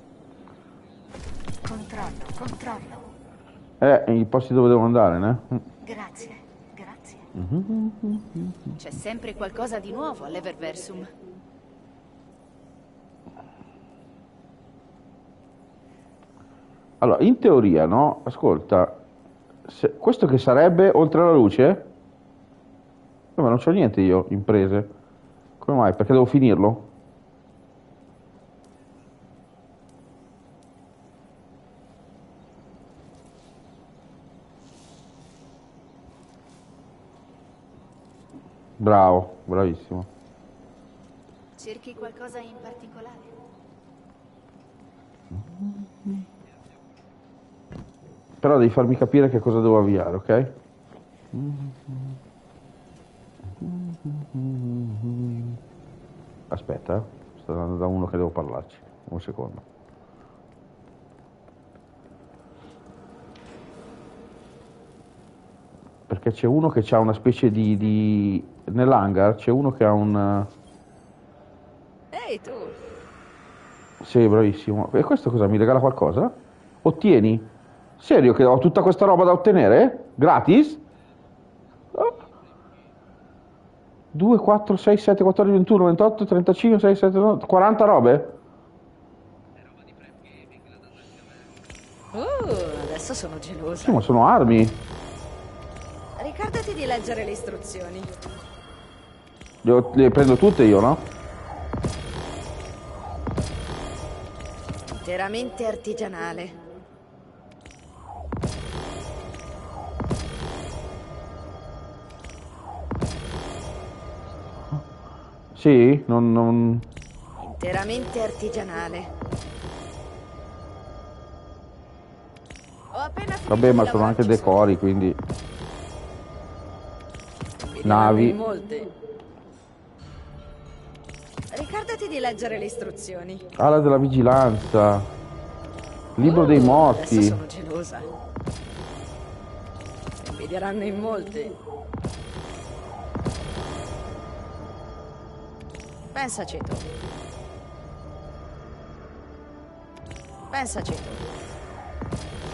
Controllo, controllo. Eh, i posti dove devo andare, ne? Grazie, grazie. C'è sempre qualcosa di nuovo all'Everversum. Allora, in teoria, no? Ascolta, se- questo che sarebbe oltre la luce? Eh, ma non c'ho niente io, imprese. Come mai? Perché devo finirlo? Bravo, bravissimo. Cerchi qualcosa in particolare? Però devi farmi capire che cosa devo avviare, ok? Aspetta, eh. Sto andando da uno che devo parlarci. Un secondo. Perché c'è uno che ha una specie di... di... Nell'hangar c'è uno che ha un... Ehi tu! Sì, bravissimo. E questo cosa? Mi regala qualcosa? Ottieni? Serio che ho tutta questa roba da ottenere? Gratis? due, quattro, sei, sette, quattordici, ventuno, ventotto, trentacinque, sei, sette, nove, quaranta robe? Uh, adesso sono gelosa. Sì, ma sono armi. Ricordati di leggere le istruzioni. Le, le prendo tutte io, no? Interamente artigianale. Sì? Non... non... Interamente artigianale. Ho appena finito Vabbè, di ma sono anche lavorarci decori, quindi... sopra. Mi navi. diranno in molti. Ricordati di leggere le istruzioni. Ala della vigilanza. Libro Uh, dei Adesso morti. sono gelosa. Mi diranno in molti. Pensaci tu. Pensaci tu.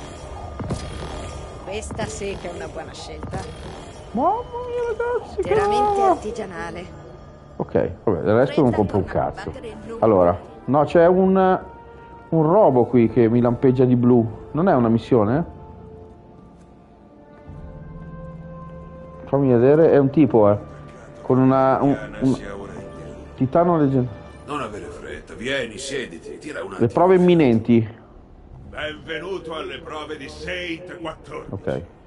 Questa sì che è una buona scelta. Mamma mia, ragazzi, che Interamente roba! artigianale. Ok, vabbè, del resto non compro un cazzo. Allora, no, c'è un, un robo qui che mi lampeggia di blu. Non è una missione? Fammi vedere, è un tipo, eh. Con una... Un, un titano leggendario. Non avere fretta, vieni, siediti, tira un Le attimo. prove imminenti. Benvenuto alle prove di Saint quattordici. Ok.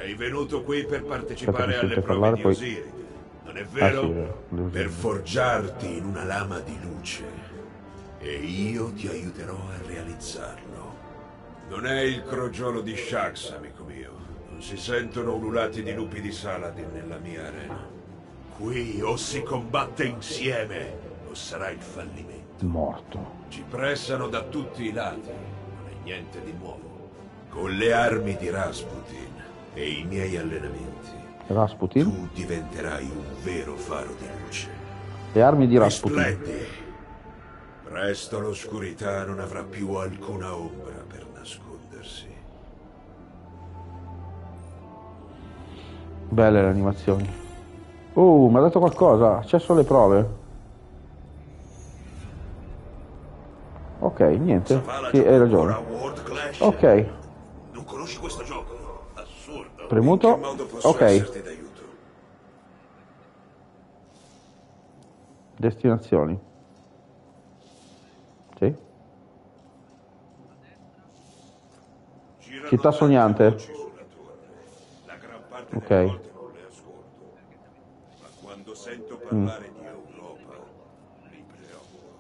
Sei venuto qui per partecipare Aspetta, alle sente prove parlare, di poi- Osiride, non è Ah, vero? sì, vero. Devo Per dire. forgiarti in una lama di luce. E io ti aiuterò a realizzarlo. Non è il crogiolo di Shax, amico mio. Non si sentono ululati di lupi di Saladin nella mia arena. Qui o si combatte insieme o sarà il fallimento. Morto. Ci pressano da tutti i lati, non è niente di nuovo. Con le armi di Rasputin e i miei allenamenti, Rasputin? tu diventerai un vero faro di luce. Le armi di Rasputin. Risplendi. Presto l'oscurità non avrà più alcuna ombra per nascondersi. Belle le animazioni. Uh, mi ha dato qualcosa. Accesso alle prove. Ok, niente. Zavala Sì, hai gioca ragione. ancora a World Clash? Ok. Non conosci questo gioco? Assurdo. Premuto. In che modo posso Ok. esserti d'aiuto? Destinazioni. Sì. Girano Città tante sognante. voci sulla torre. La gran parte Ok. delle volte non le ascolto. Ma quando sento parlare di Europa, mi preoccupo.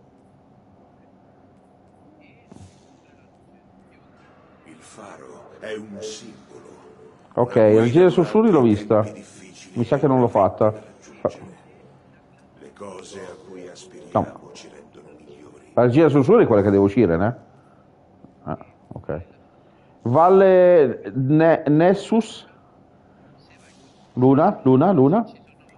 Il faro è un simbolo. Ok, Una guida Regia dei Sussurri l'ho durante i vista. tempi difficili Mi sa che non l'ho fatta. da raggiungere. Le cose a cui aspiriamo No. ci rendono migliori. La Regia dei Sussurri è quella che devo uscire, né? Ah, ok. Valle Ne- Nessus. Luna, Luna, Luna. Ho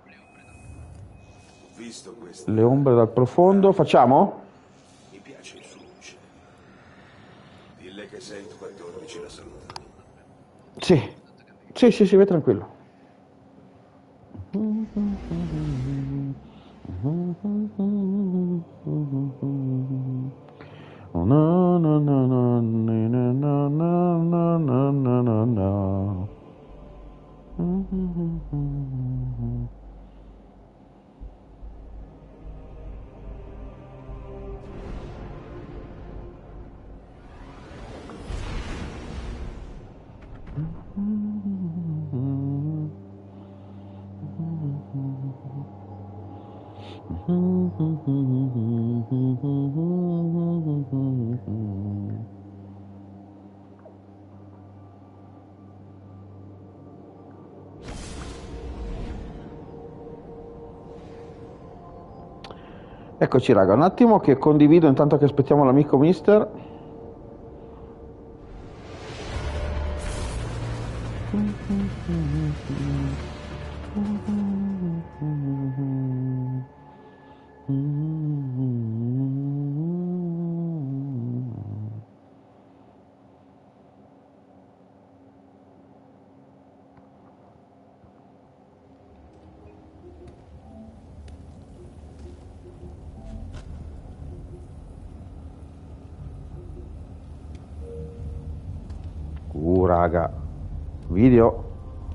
visto questo. Le ombre dal profondo. Facciamo? Mi piace il suo luce. Dille che sento quattordici la saluta. Sì. Sì, sì, sì, vai tranquillo. No, no, no, no, no, no, no, no, no, no, no. Eccoci raga, un attimo che condivido intanto che aspettiamo l'amico mister. Uh raga, video.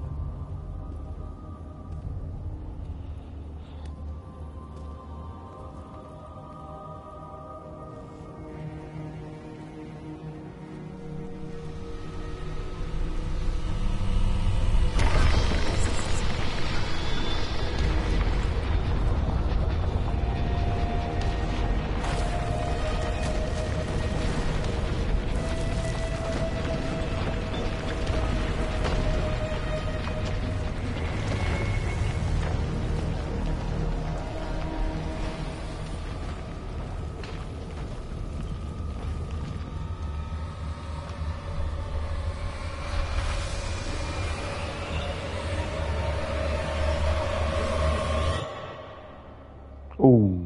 Uh.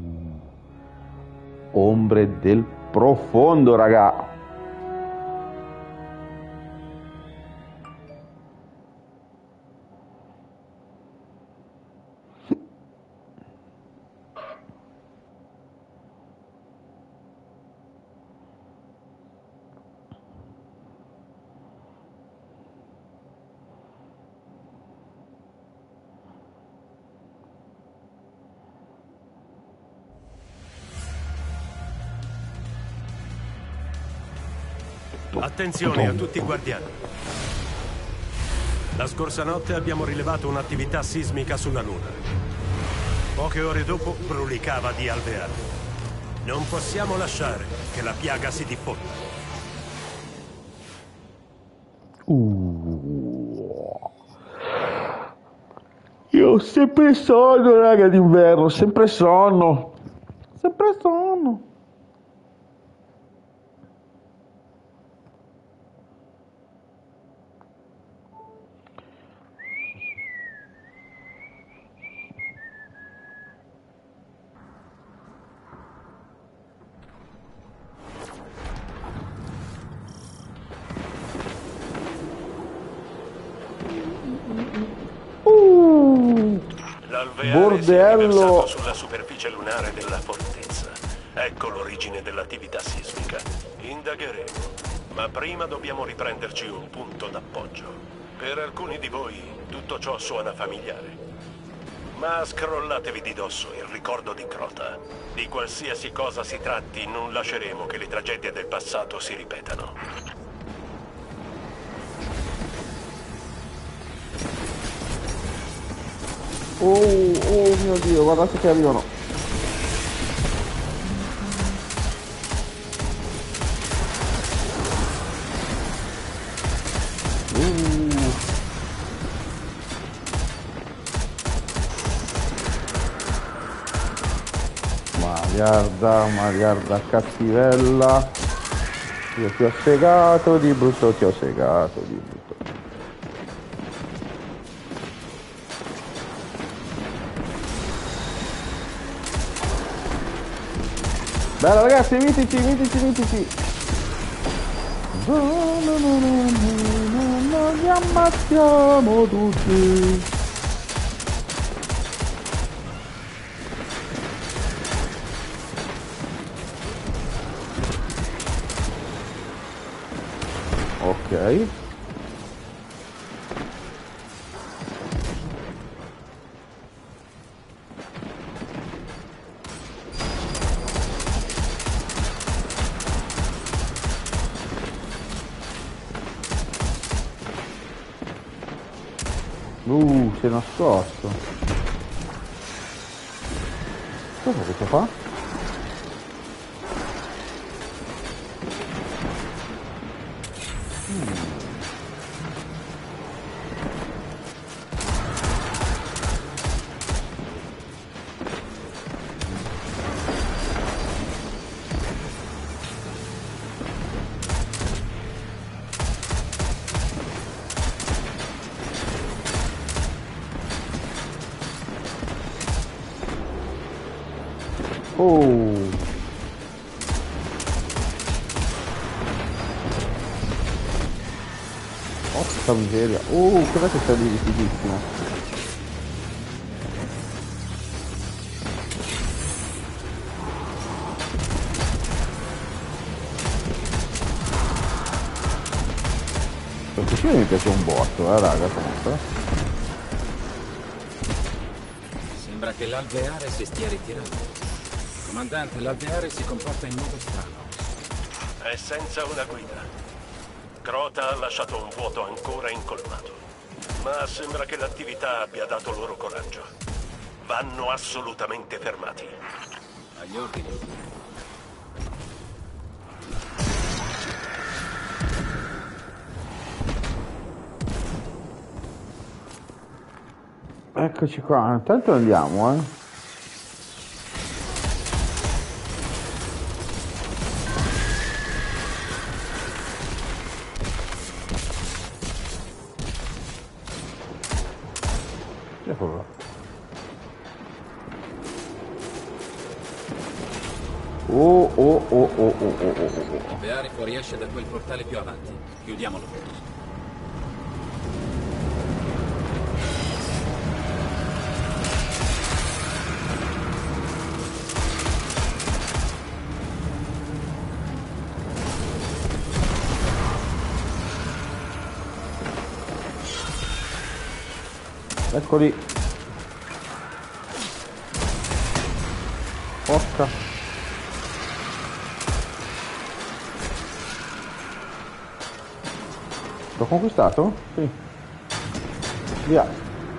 Ombre del profondo, raga. Attenzione a tutti i guardiani. La scorsa notte abbiamo rilevato un'attività sismica sulla Luna. Poche ore dopo brulicava di alveare. Non possiamo lasciare che la piaga si diffonda. Uh. Io ho sempre sonno, raga, d'inverno, sempre sonno. Sempre sonno. L'alveare si è riversato sulla superficie lunare della fortezza. Ecco l'origine dell'attività sismica. Indagheremo, ma prima dobbiamo riprenderci un punto d'appoggio. Per alcuni di voi tutto ciò suona familiare. Ma scrollatevi di dosso il ricordo di Crota. Di qualsiasi cosa si tratti, non lasceremo che le tragedie del passato si ripetano. Oh, oh mio Dio, guardate che arrivano. Uh. Magliarda, Magliarda cattivella. Io ti ho segato di brutto, ti ho segato di brutto. Bella ragazzi, mitici, mitici, mitici. No, no, no, no, no, no, li ammazziamo tutti. Ok. Uh, si è nascosto. Cosa questo fa? Mm. Oh. Porca miseria. Oh, cos'è che sta lì fighissimo? Questo film mi piace un botto, eh raga, comunque. Sembra che l'alveare si stia ritirando. Comandante, l'alveare si comporta in modo strano. È senza una guida. Crota ha lasciato un vuoto ancora incolmato. Ma sembra che l'attività abbia dato loro coraggio. Vanno assolutamente fermati. Agli ordini. Eccoci qua, intanto andiamo, eh. Eccolo là. Oh, oh, oh, oh, oh, oh, oh, oh. L'alveare fuoriesce da quel portale più avanti. Chiudiamolo. Eccoli. Porca. L'ho conquistato? Sì. Via.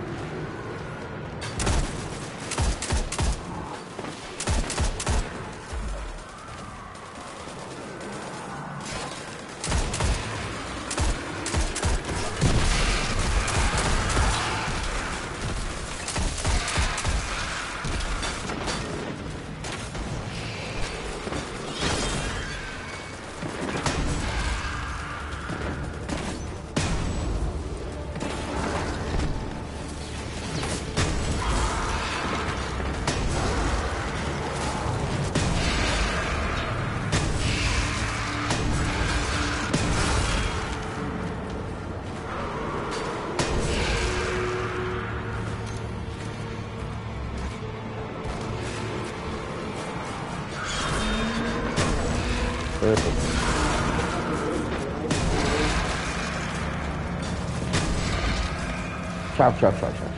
Ciao, ciao, ciao, ciao.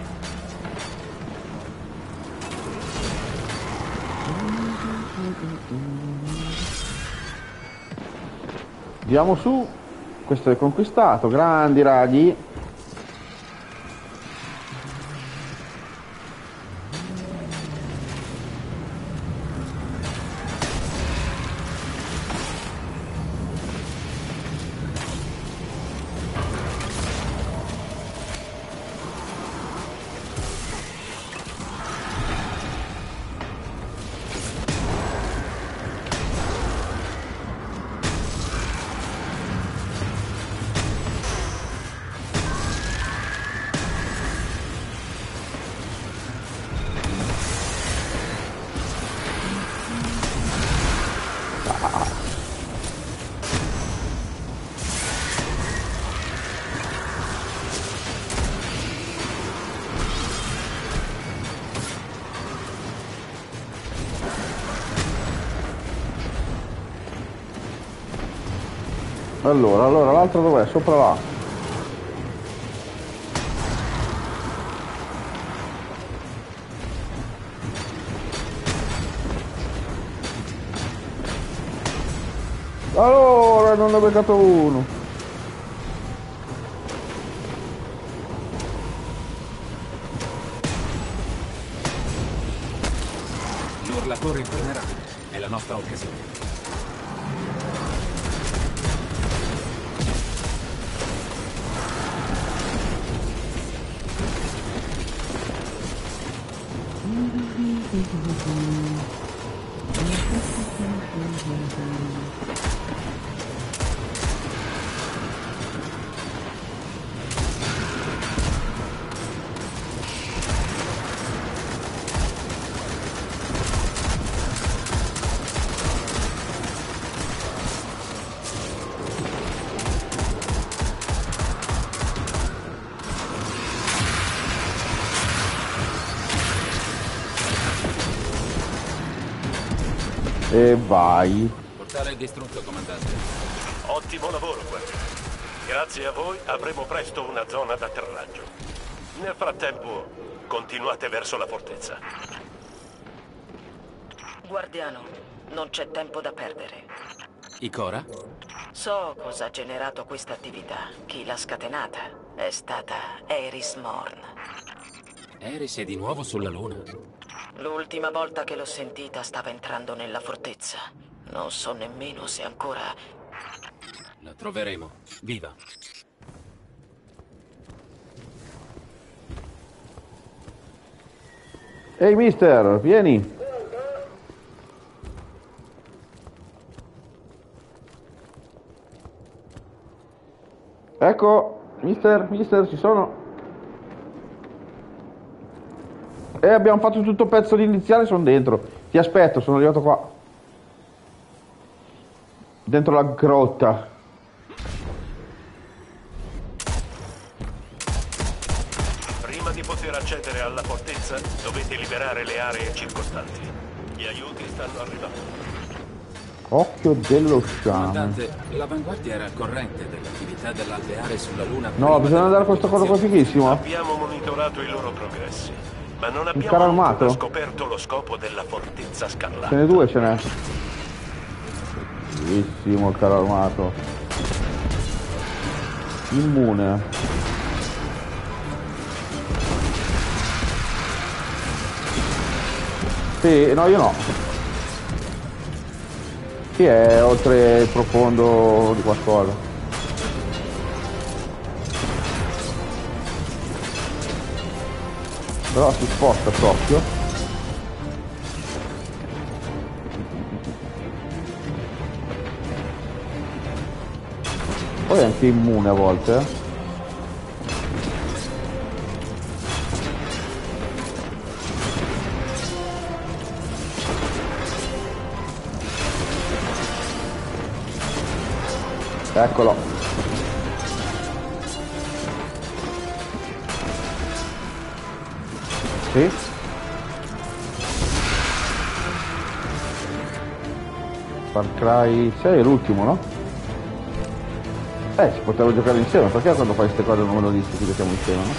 Andiamo su. Questo è conquistato. Grandi raghi. Allora, allora, l'altro dov'è? Sopra là. Allora, non ne ho beccato uno. L'urlatore tornerà. È la nostra occasione. E vai. Portale distrutto, comandante. Ottimo lavoro, guardia. Grazie a voi avremo presto una zona d'atterraggio. Nel frattempo, continuate verso la fortezza. Guardiano, non c'è tempo da perdere. Ikora? So cosa ha generato questa attività. Chi l'ha scatenata è stata Eris Morn. Eris è di nuovo sulla Luna. L'ultima volta che l'ho sentita stava entrando nella fortezza. Non so nemmeno se ancora... La troveremo. Viva. Ehi mister, vieni. Ecco, mister, mister, ci sono. E abbiamo fatto tutto il pezzo iniziale, sono dentro. Ti aspetto, sono arrivato qua. Dentro la grotta. Prima di poter accedere alla fortezza, dovete liberare le aree circostanti. Gli aiuti stanno arrivando. Occhio dello sciame. Comandante, l'avanguardia era al corrente dell'attività dell'alveare sulla Luna. No, bisogna andare a questo coso qua fighissimo. Abbiamo monitorato i loro progressi, ma non Un carro abbiamo armato? ancora scoperto lo scopo della fortezza scarlatta. Ce n'è due, ce n'è. Bellissimo il carro armato. Immune. Sì, no, io no. Sì, è oltre il profondo di qualcosa. Però si sposta proprio. Poi è anche immune a volte, eh. Eccolo. Sì. Far Cry sei è l'ultimo, no? Eh, si poteva giocare insieme, perché quando fai queste cose non me lo dici che giochiamo insieme, no?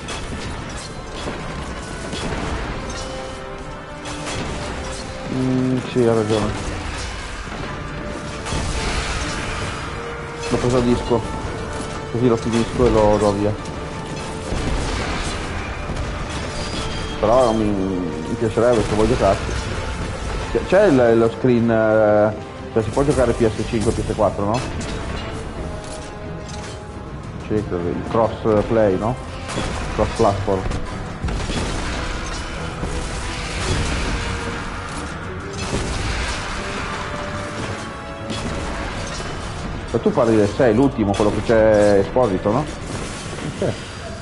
Mm, sì, ha ragione. L'ho preso a disco, così lo finisco e lo do via. Però mi, mi piacerebbe se vuoi giocarci. C'è il, lo screen, eh, cioè si può giocare P S cinque e P S quattro, no? C'è il cross play, no? Cross platform. Ma tu parli del sei, l'ultimo, quello che c'è Esposito, no? Ok.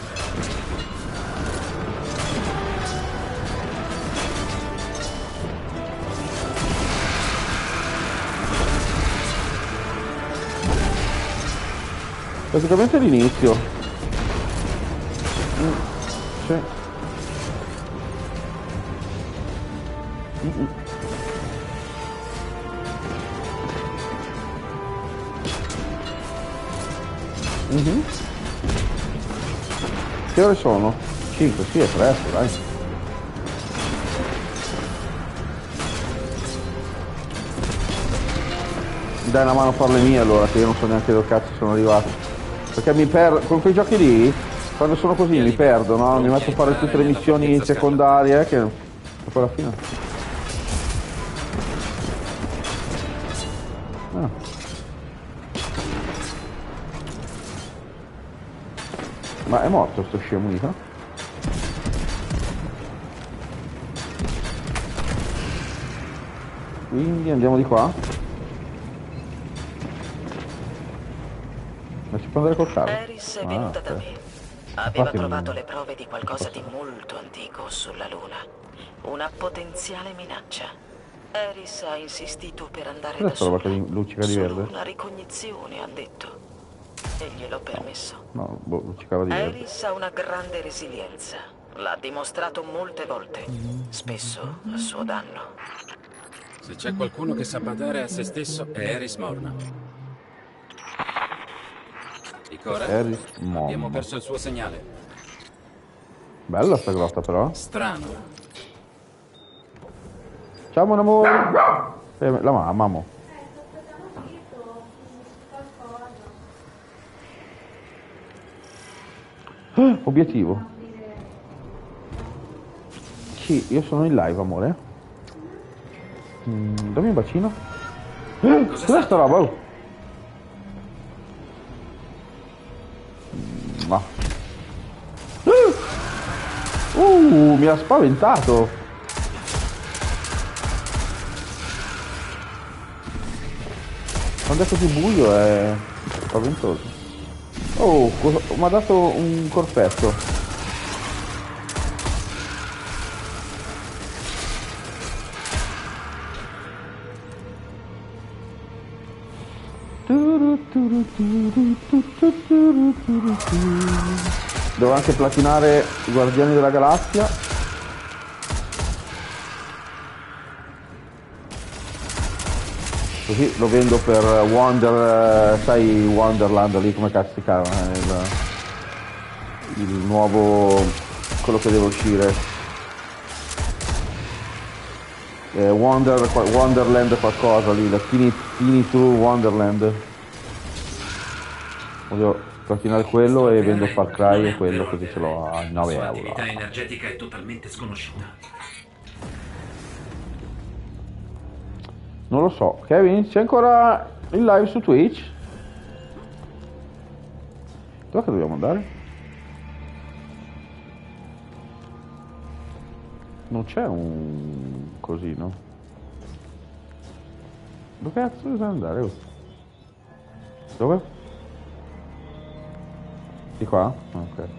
Praticamente l'inizio. Mm, sì. Mm-mm. Mm-hmm. Che ore sono? cinque, sì, è presto, dai. Dai una mano a fare le mie allora, che io non so neanche dove cazzo sono arrivato. Perché mi perdo, con quei giochi lì, quando sono così mi perdo, no? Mi metto a fare tutte le missioni secondarie che poi alla fine. Ah. Ma è morto sto scemo lì, no? Quindi andiamo di qua. Ma si può andare col carro? Eris è venuta da me. Aveva trovato le prove di qualcosa di molto antico sulla Luna. Una potenziale minaccia. Eris ha insistito per andare da sola. Luccica di verde. Solo una ricognizione, ha detto. E gliel'ho permesso. No, boh, luccicava di verde. Eris ha una grande resilienza. L'ha dimostrato molte volte. Spesso a suo danno. Se c'è qualcuno che sa badare a se stesso è Eris Morna. Ikora, Eris Morna. Abbiamo perso il suo segnale. Bella sta grotta però. Strano. Ciao mon amore. Eh, la mamma, mo. Ah, obiettivo. Sì, io sono in live, amore. Mm, dammi un bacino. Eh, cos'è sta roba? Oh. Mm, ma. Uh, uh, mi ha spaventato. Quando è così buio è spaventoso. Oh, mi ha dato un corpetto. Devo anche platinare i Guardiani della Galassia. Così lo vendo per Wonder, sai Wonderland lì come cazzo si chiama, il, il nuovo, quello che deve uscire. Eh, Wonder, Wonderland qualcosa lì, la Tiny, Tiny True Wonderland. Voglio platinare quello e vendo Far Cry e quello così ce l'ho a nove euro. L'attività energetica è totalmente sconosciuta. Non lo so. Kevin, c'è ancora il live su Twitch? Dove che dobbiamo andare? Non c'è un... così, no? Dove cazzo dobbiamo andare? Oh. Dove? Di qua? Ah, ok.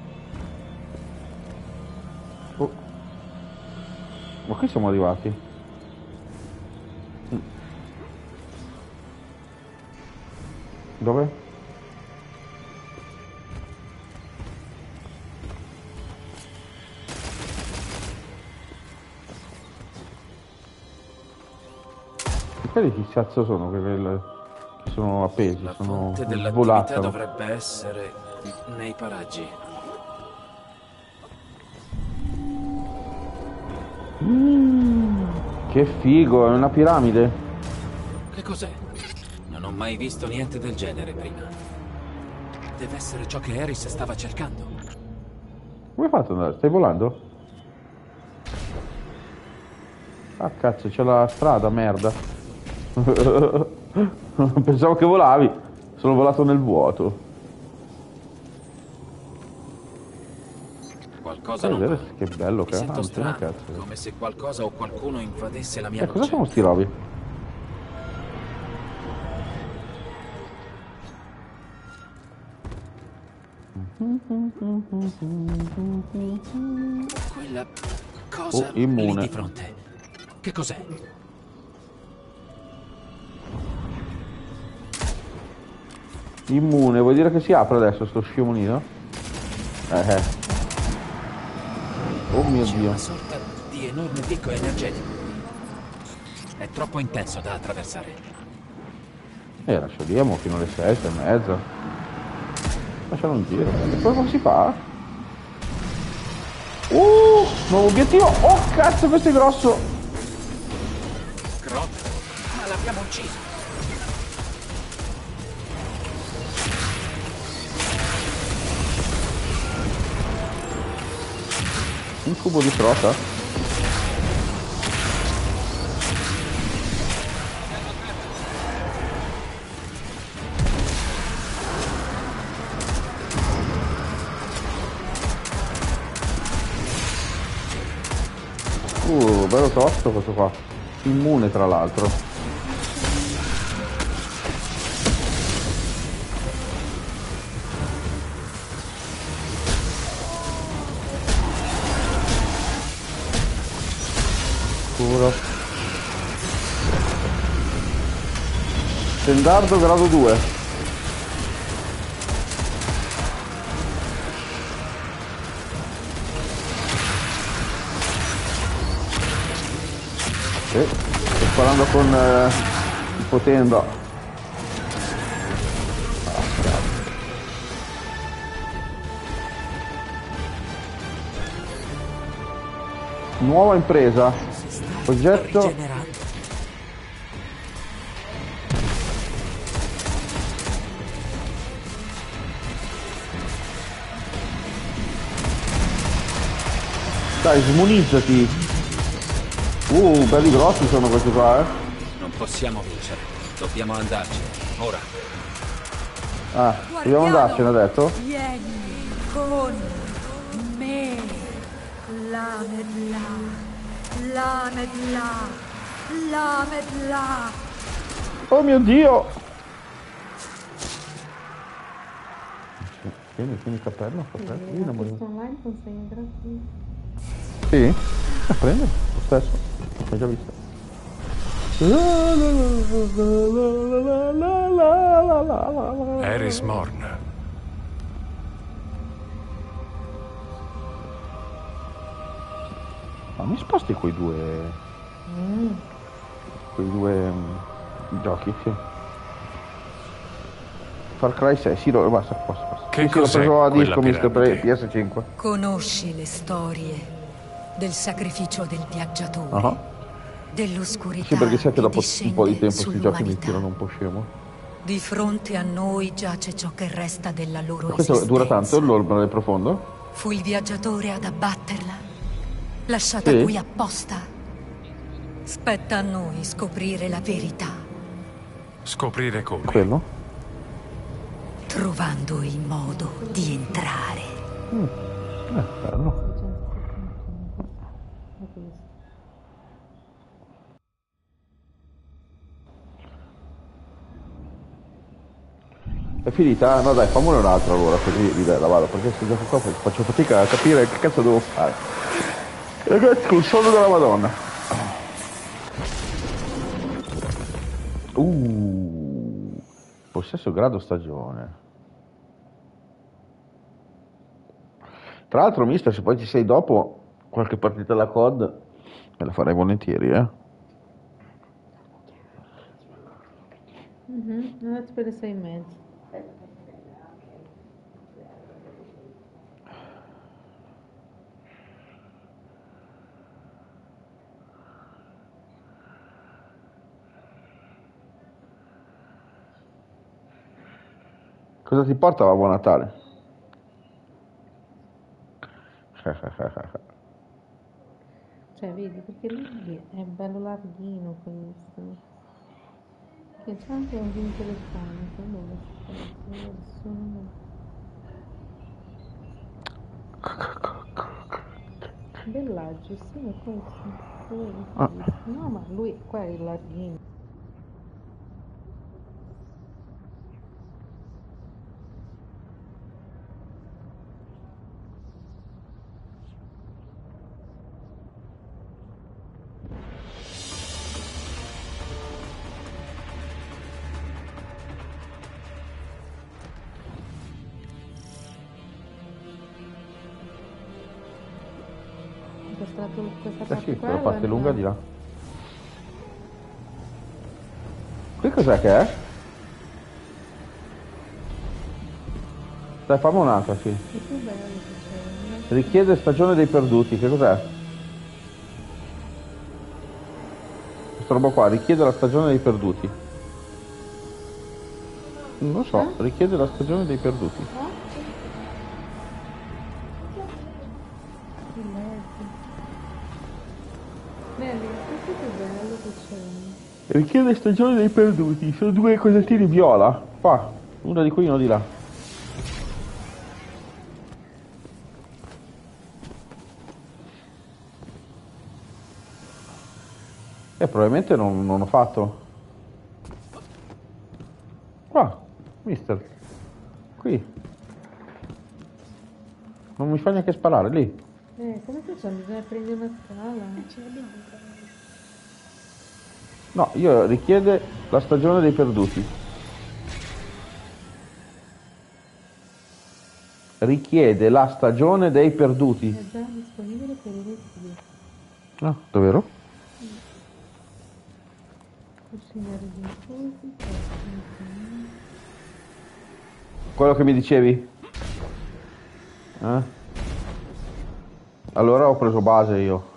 Oh. Ma qui siamo arrivati. Mm. Dove? Quelli chi cazzo sono? Che, che sono appesi, La sono fonte dell'attività volattano. dovrebbe essere nei paraggi. Mm, che figo, è una piramide. Che cos'è? Non ho mai visto niente del genere prima. Deve essere ciò che Eris stava cercando. Come hai fatto ad andare? Stai volando? Ah cazzo, c'è la strada, merda. Pensavo che volavi. Sono volato nel vuoto. Qualcosa Eh, non va. che bello Mi che sento ah, strano, cazzo. come se qualcosa o qualcuno invadesse la mia Eh, cosa luce. sono sti robi? Quella cosa Oh, immune. lì di fronte. Che cos'è? Immune, vuol dire che si apre adesso sto sciamolino? Eh eh. Oh mio C'è dio. una sorta di enorme picco energetico. È troppo intenso da attraversare. E la sciogliamo fino alle sette e mezza. Lascialo un giro. E poi come si fa? Uh! Nuovo obiettivo! Oh cazzo, questo è grosso! Grotta? Ma l'abbiamo ucciso! Un cubo di trota? Uh, bello tosto questo qua. Immune tra l'altro. Sicuro. Stendardo grado due. Sì, sto sparando con eh, il potenda. Ah, nuova impresa. Oggetto. Dai, smunizzati. Uh, belli grossi sono questi qua, eh. Non possiamo vincere. Dobbiamo andarci. Ora. Ah, dobbiamo andarcene, ha detto? Vieni con me. Lamedla. Lamedla. Lamedla. Oh mio Dio! Tieni, tieni il cappello, cappello. Io non volevo. online consegna gratuita. Sì? Ah, prendi, lo stesso. L'hai già visto. Eris Morn. Ma mi sposti quei due... Mm. quei due um, giochi, sì. Far Cry sei, sì, lo, basta, basta, basta. Che sì, sì, l'ho cos'è preso a quella disco, mister piramide? P S cinque. Conosci le storie del sacrificio del viaggiatore, Uh-huh. dell'oscurità Sì, perché sai che che dopo un po' di discende tempo questi giochi mi sull'umanità. tirano un po' scemo. Di fronte a noi giace ciò che resta della loro Ma questo esistenza. dura tanto, l'orbe è profondo? Fu il viaggiatore ad abbatterla, lasciata Sì. qui apposta. Spetta a noi scoprire la verità. Scoprire come? Quello? Trovando il modo di entrare. Mm. Eh, bello. È finita? No dai, fammone un'altra allora, così la vado, perché se gioco qua faccio fatica a capire che cazzo devo fare. Ragazzi, un sonno della Madonna. Uh, possesso grado stagione. Tra l'altro, mister, se poi ci sei dopo qualche partita alla C O D, me la farei volentieri, eh. Mhm, andate per le sei e mezza. Cosa ti porta Babbo Natale? Cioè, vedi, perché lì è bello larghino questo. Che c'è anche un video telefonico, dove sono... Bellaggio, sì, è questo. Ah. No, ma lui qua è larghino. Questa Eh parte sì, qua quella è parte la- lunga di là. Qui cos'è che è? Dai, fammi un'altra, sì. È più bello che c'è. Richiede stagione dei perduti, che cos'è? Questa roba qua, richiede la stagione dei perduti. Non lo so, richiede la stagione dei perduti. Nelly, questo è più bello che c'è. Richiede stagione dei perduti, sono due cosettini viola. Qua, uno di qui e uno di là. E probabilmente non, non ho fatto. Qua, mister. Qui. Non mi fa neanche sparare, lì. Eh, come facciamo? Bisogna prendere una scala. Ce l'abbiamo. No, io richiede la stagione dei perduti. Richiede la stagione dei perduti. È già disponibile per i ritiri. Ah, davvero? Cucinare gli infusi. Quello che mi dicevi? Eh? Allora ho preso base io.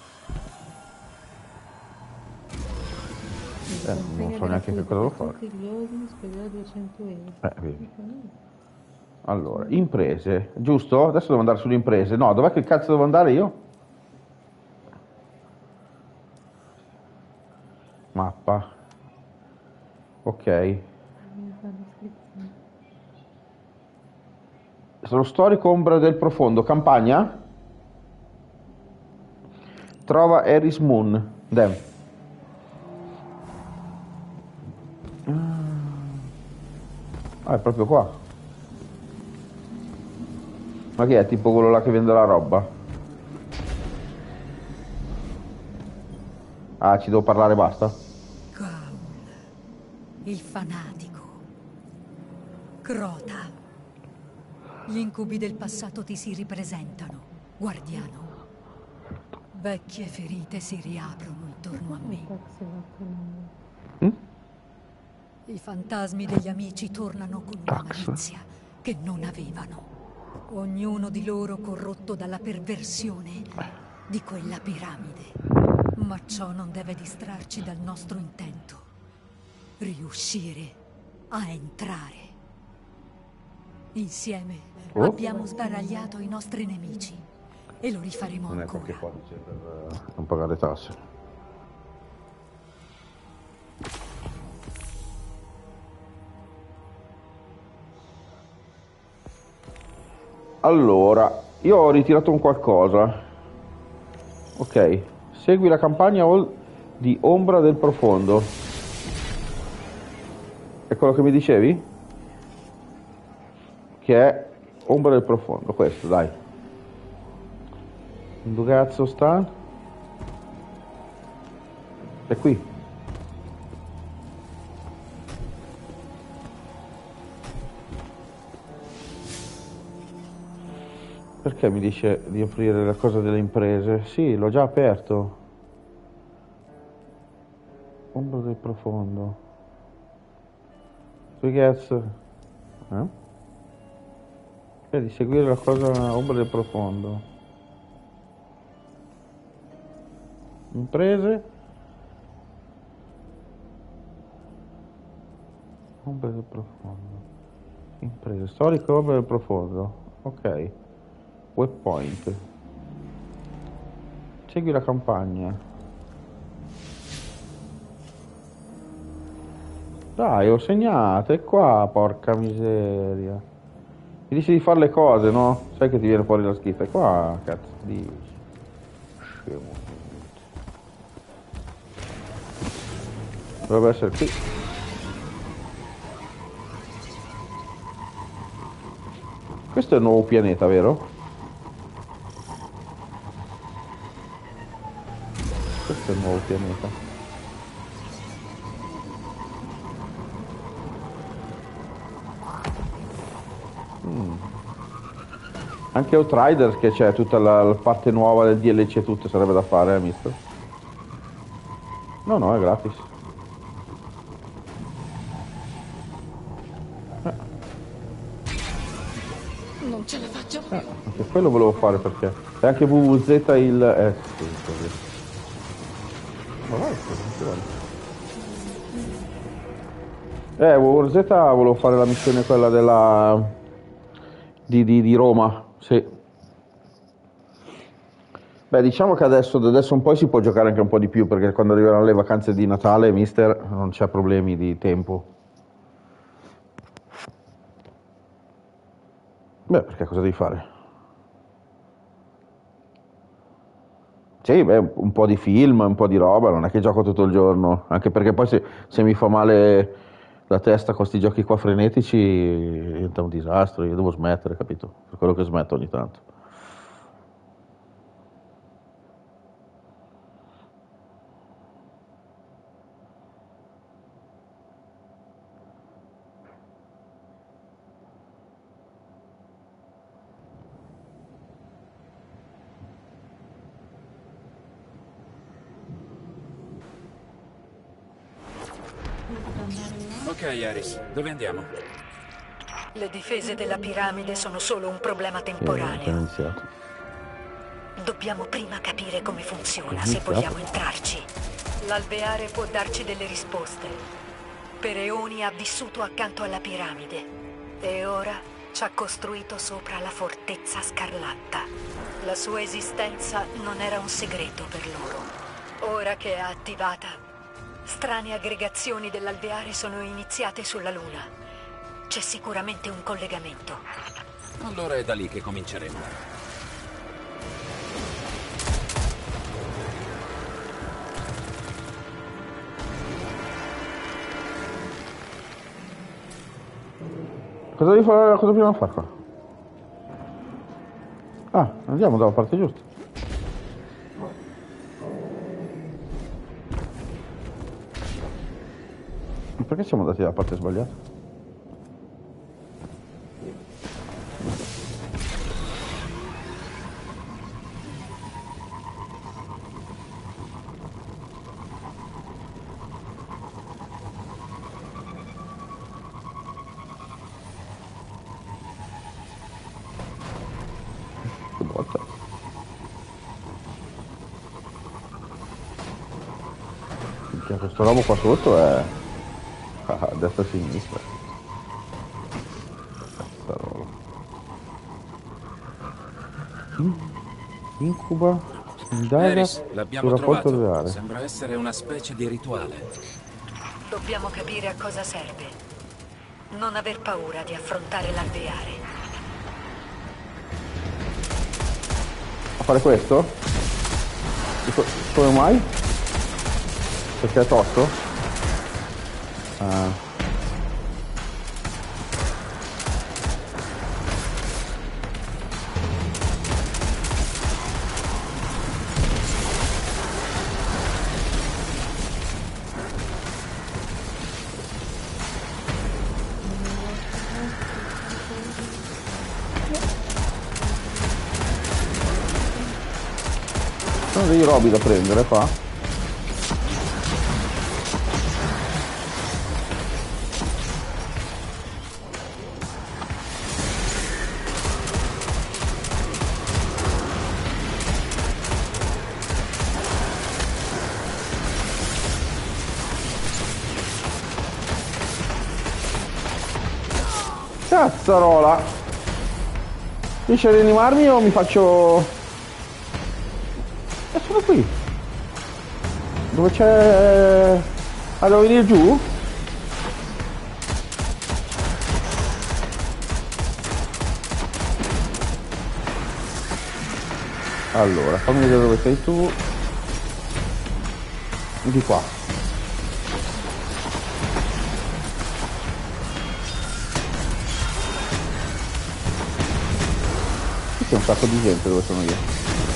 Eh, non so neanche che cosa devo fare. Tutti gli ordini spediamo duecento euro. Eh, vedi. Allora, imprese, giusto? Adesso devo andare sulle imprese. No, dov'è che cazzo devo andare io? Mappa. Ok. Lo storico ombra del profondo. Campagna? Trova Eris Moon. Dem. Ah, è proprio qua. Ma che è? Tipo quello là che vende la roba? Ah, ci devo parlare, basta? Gaul, il fanatico. Crota. Gli incubi del passato ti si ripresentano, guardiano. Vecchie ferite si riaprono intorno a me. Mm? I fantasmi degli amici tornano con una Tax. malizia che non avevano. Ognuno di loro corrotto dalla perversione di quella piramide. Ma ciò non deve distrarci dal nostro intento. Riuscire a entrare. Insieme Oh. abbiamo sbaragliato i nostri nemici e lo rifaremo Non è ancora. qualche codice per eh, non pagare tasse. Allora, io ho ritirato un qualcosa. Ok, segui la campagna di Ombra del Profondo. È quello che mi dicevi? Che è Ombra del Profondo, questo, dai. Dove cazzo sta? È qui. Perché mi dice di aprire la cosa delle imprese? Sì, l'ho già aperto. Ombra del Profondo. Ragazzi, eh? E di seguire la cosa Ombra del Profondo. Imprese. Ombra del Profondo. Imprese. Storico Ombra del Profondo. Ok. Waypoint. Segui la campagna. Dai, ho segnato, è qua, porca miseria. Mi dici di fare le cose, no? Sai che ti viene fuori la schifo. È qua, cazzo, dici. Scemo. Dovrebbe essere qui. Questo è il nuovo pianeta, vero? Questo è il nuovo pianeta. Mm. Anche Outriders, che c'è tutta la, la parte nuova del D L C e tutto, sarebbe da fare, eh, mister? No, no, è gratis. Eh. Non ce la faccio. Eh, anche quello volevo fare perché. E anche W W Z il... Eh, sì, così. Ma vai, così, vai. Eh, W W Z volevo fare la missione quella della... Di, di, di Roma, sì. Beh, diciamo che adesso, da adesso in poi si può giocare anche un po' di più, perché quando arriveranno le vacanze di Natale, mister, non c'è problemi di tempo. Beh, perché cosa devi fare? Sì, beh, un po' di film, un po' di roba, non è che gioco tutto il giorno, anche perché poi se, se mi fa male la testa con questi giochi qua frenetici diventa un disastro, io devo smettere, capito? Per quello che smetto ogni tanto. Ok, Aris, dove andiamo? Le difese della piramide sono solo un problema Sì, ho temporaneo. iniziato. Dobbiamo prima capire come funziona, Ho se iniziato. vogliamo entrarci. L'alveare può darci delle risposte. Per eoni ha vissuto accanto alla piramide e ora ci ha costruito sopra la fortezza scarlatta. La sua esistenza non era un segreto per loro. Ora che è attivata, strane aggregazioni dell'alveare sono iniziate sulla Luna. C'è sicuramente un collegamento. Allora è da lì che cominceremo. Cosa devi fare? Cosa dobbiamo fare qua? Ah, andiamo dalla parte giusta. Perché siamo andati dalla parte sbagliata? Che botta. Minchia, questo robo qua sotto è... a destra e a sinistra. Cazzarola. In- Incuba, indaga Aris, sul l'abbiamo rapporto trovato. reale. Sembra essere una specie di rituale. Dobbiamo capire a cosa serve. Non aver paura di affrontare l'alveare. fare questo? Come mai? Perché è tosto? Ah. Sono dei robi da prendere qua. Cazzarola! Riesci a rianimarmi o mi faccio... E sono qui. Dove c'è... Ah, devo venire giù? Allora, fammi vedere dove sei tu. Di qua. Qui c'è un sacco di gente dove sono io.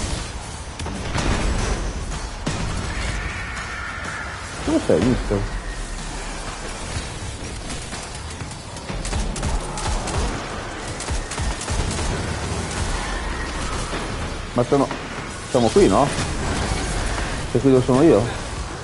Dove sei, mister? Ma sono... siamo qui, no? Sei qui dove sono io?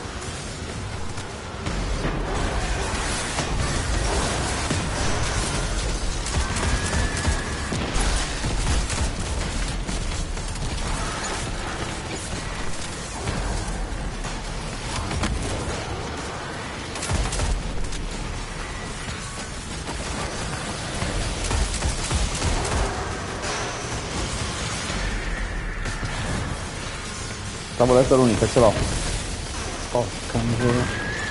Tavoletta l'unica, ce l'ho. Porca miseria.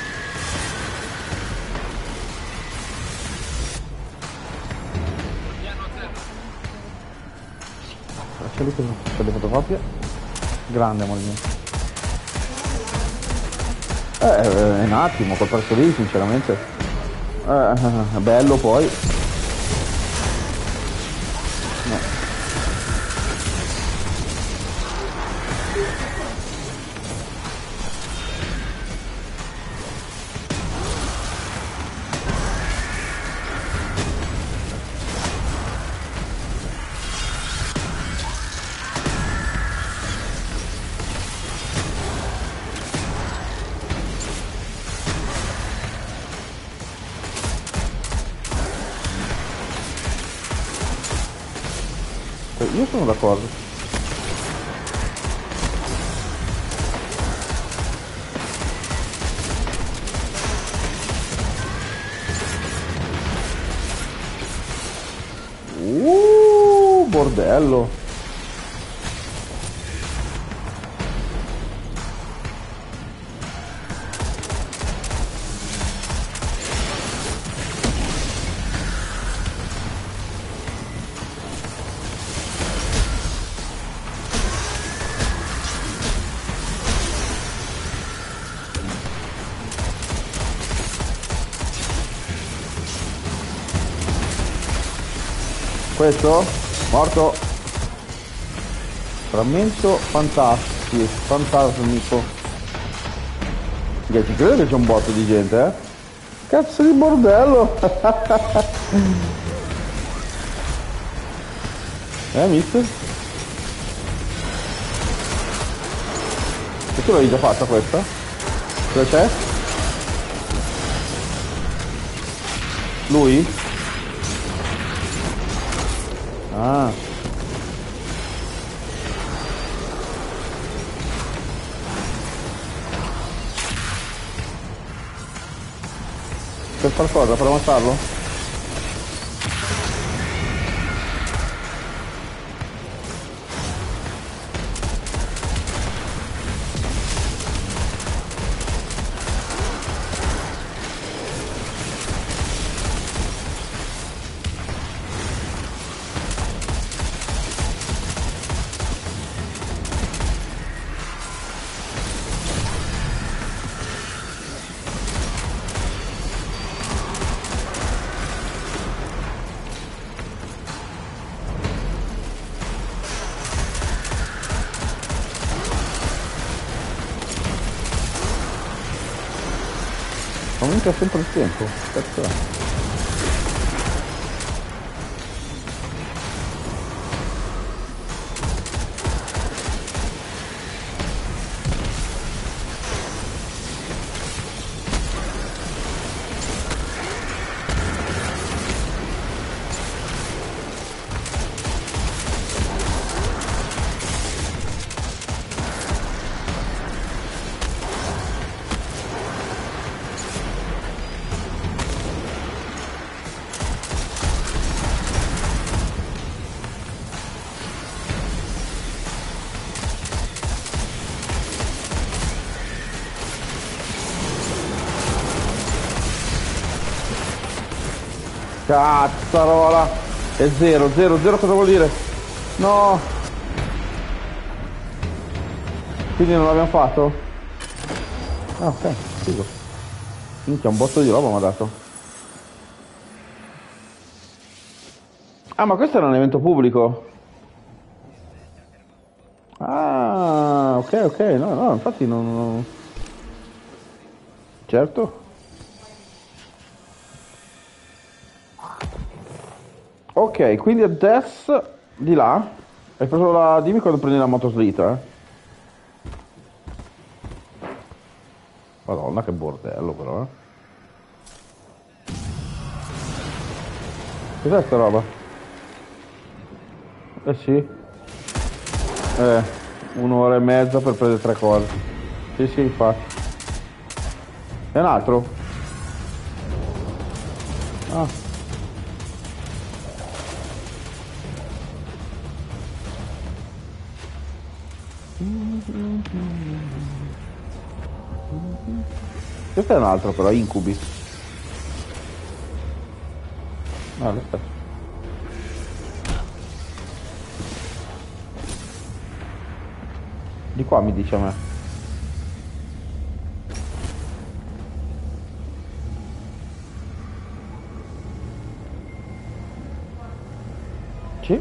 Lascia lì che c'è le fotocopie. Grande, amore mio. Eh, è un attimo, quel prezzo lì, sinceramente. Eh, è bello poi. No. Io sono d'accordo. Uh, bordello. Questo? Morto. Frammento fantastico. Fantasmico. Che ci credo che c'è un botto di gente, eh? Cazzo di bordello. Eh, mister? E tu l'hai già fatta questa? Dove c'è? Lui? Ah. Per far cosa? Per ammazzarlo? mica sempre il tempo. Cazzo è? Cazzarola! È zero, zero, zero cosa vuol dire? No! Quindi non l'abbiamo fatto? Ah, ok, figo. Minchia, un botto di roba mi ha dato. Ah, ma questo era un evento pubblico? Ah, ok, ok, no, no, infatti non... non... Certo. Ok, quindi adesso di là hai preso la... dimmi quando prendi la motoslita, eh. Madonna che bordello però, eh. Cos'è sta roba? Eh sì. Eh, un'ora e mezza per prendere tre cose. Sì sì, infatti. E un altro? Ah. Questo è un altro però, incubi. Ah, lo stesso. Di qua mi dice a me. Sì?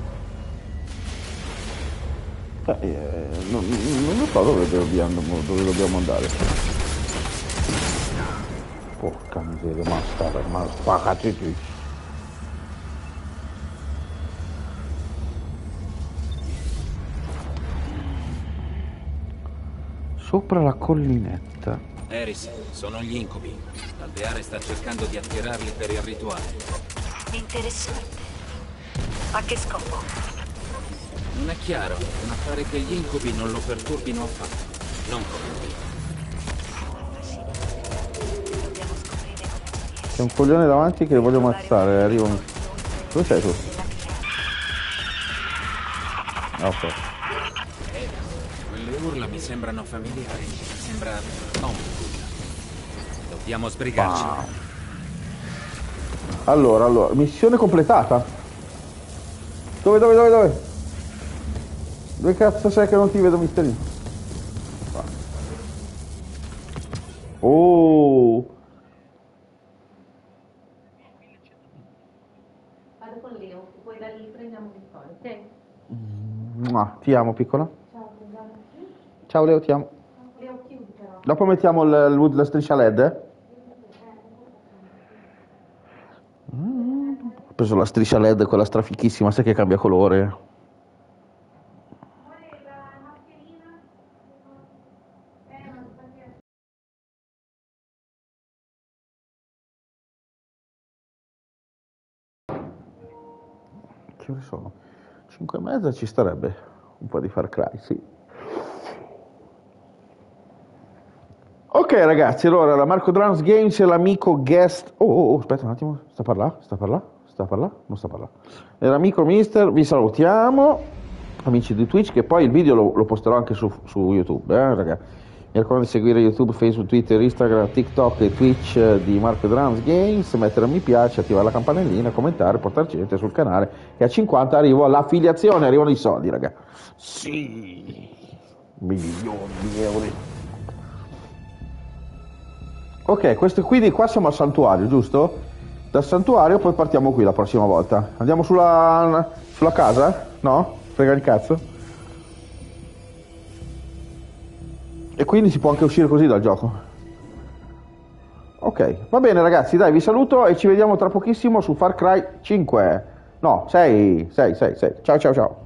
Eh, eh, non, non lo so dove dobbiamo, dove dobbiamo andare. Porca miseria, ma sta, ma spacati tu. Sopra la collinetta. Eris, sono gli incubi. L'alveare sta cercando di attirarli per il rituale. Interessante. A che scopo? Non è chiaro, ma pare che gli incubi non lo perturbino affatto. Non come lui. C'è un coglione davanti che voglio ammazzare, arrivo. Dove sei tu? Ok. Eh, quelle urla mi sembrano familiari. Sembra Omnigul. Dobbiamo sbrigarci. Wow. Allora, allora, missione completata. Dove, dove, dove, dove? Dove cazzo sei che non ti vedo, misterino? Oh! Vado con Leo, poi da lì prendiamo Vittoria, ok? Mua, ti amo, piccola. Ciao, prendiamo. Ciao Leo, ti amo. Leo, chiudi però. Dopo mettiamo il, il- la striscia L E D, eh? Ho preso la striscia L E D, quella strafichissima, sai che cambia colore. Che ore sono? cinque e mezza ci starebbe un po' di Far Cry, sì. Ok ragazzi, allora la Marco Drums Games e l'amico guest... Oh, oh, oh, aspetta un attimo, sta a parlare? Sta a parlare? Sta a parlare? Non sta a parlare. E l'amico Mister, vi salutiamo, amici di Twitch, che poi il video lo, lo posterò anche su, su YouTube, eh ragazzi. Mi raccomando di seguire YouTube, Facebook, Twitter, Instagram, TikTok e Twitch di Marco Drums Games, mettere mi piace, attivare la campanellina, commentare, portare gente sul canale e a cinquanta arrivo all'affiliazione, arrivano i soldi, raga. Sì, milioni di euro. Ok, questo quindi qua siamo al santuario, giusto? Dal santuario poi partiamo qui la prossima volta. Andiamo sulla, sulla casa? No? Frega il cazzo. E quindi si può anche uscire così dal gioco. Ok, va bene ragazzi, dai, vi saluto e ci vediamo tra pochissimo su Far Cry cinque. No, sei, sei, sei, sei. Ciao, ciao, ciao.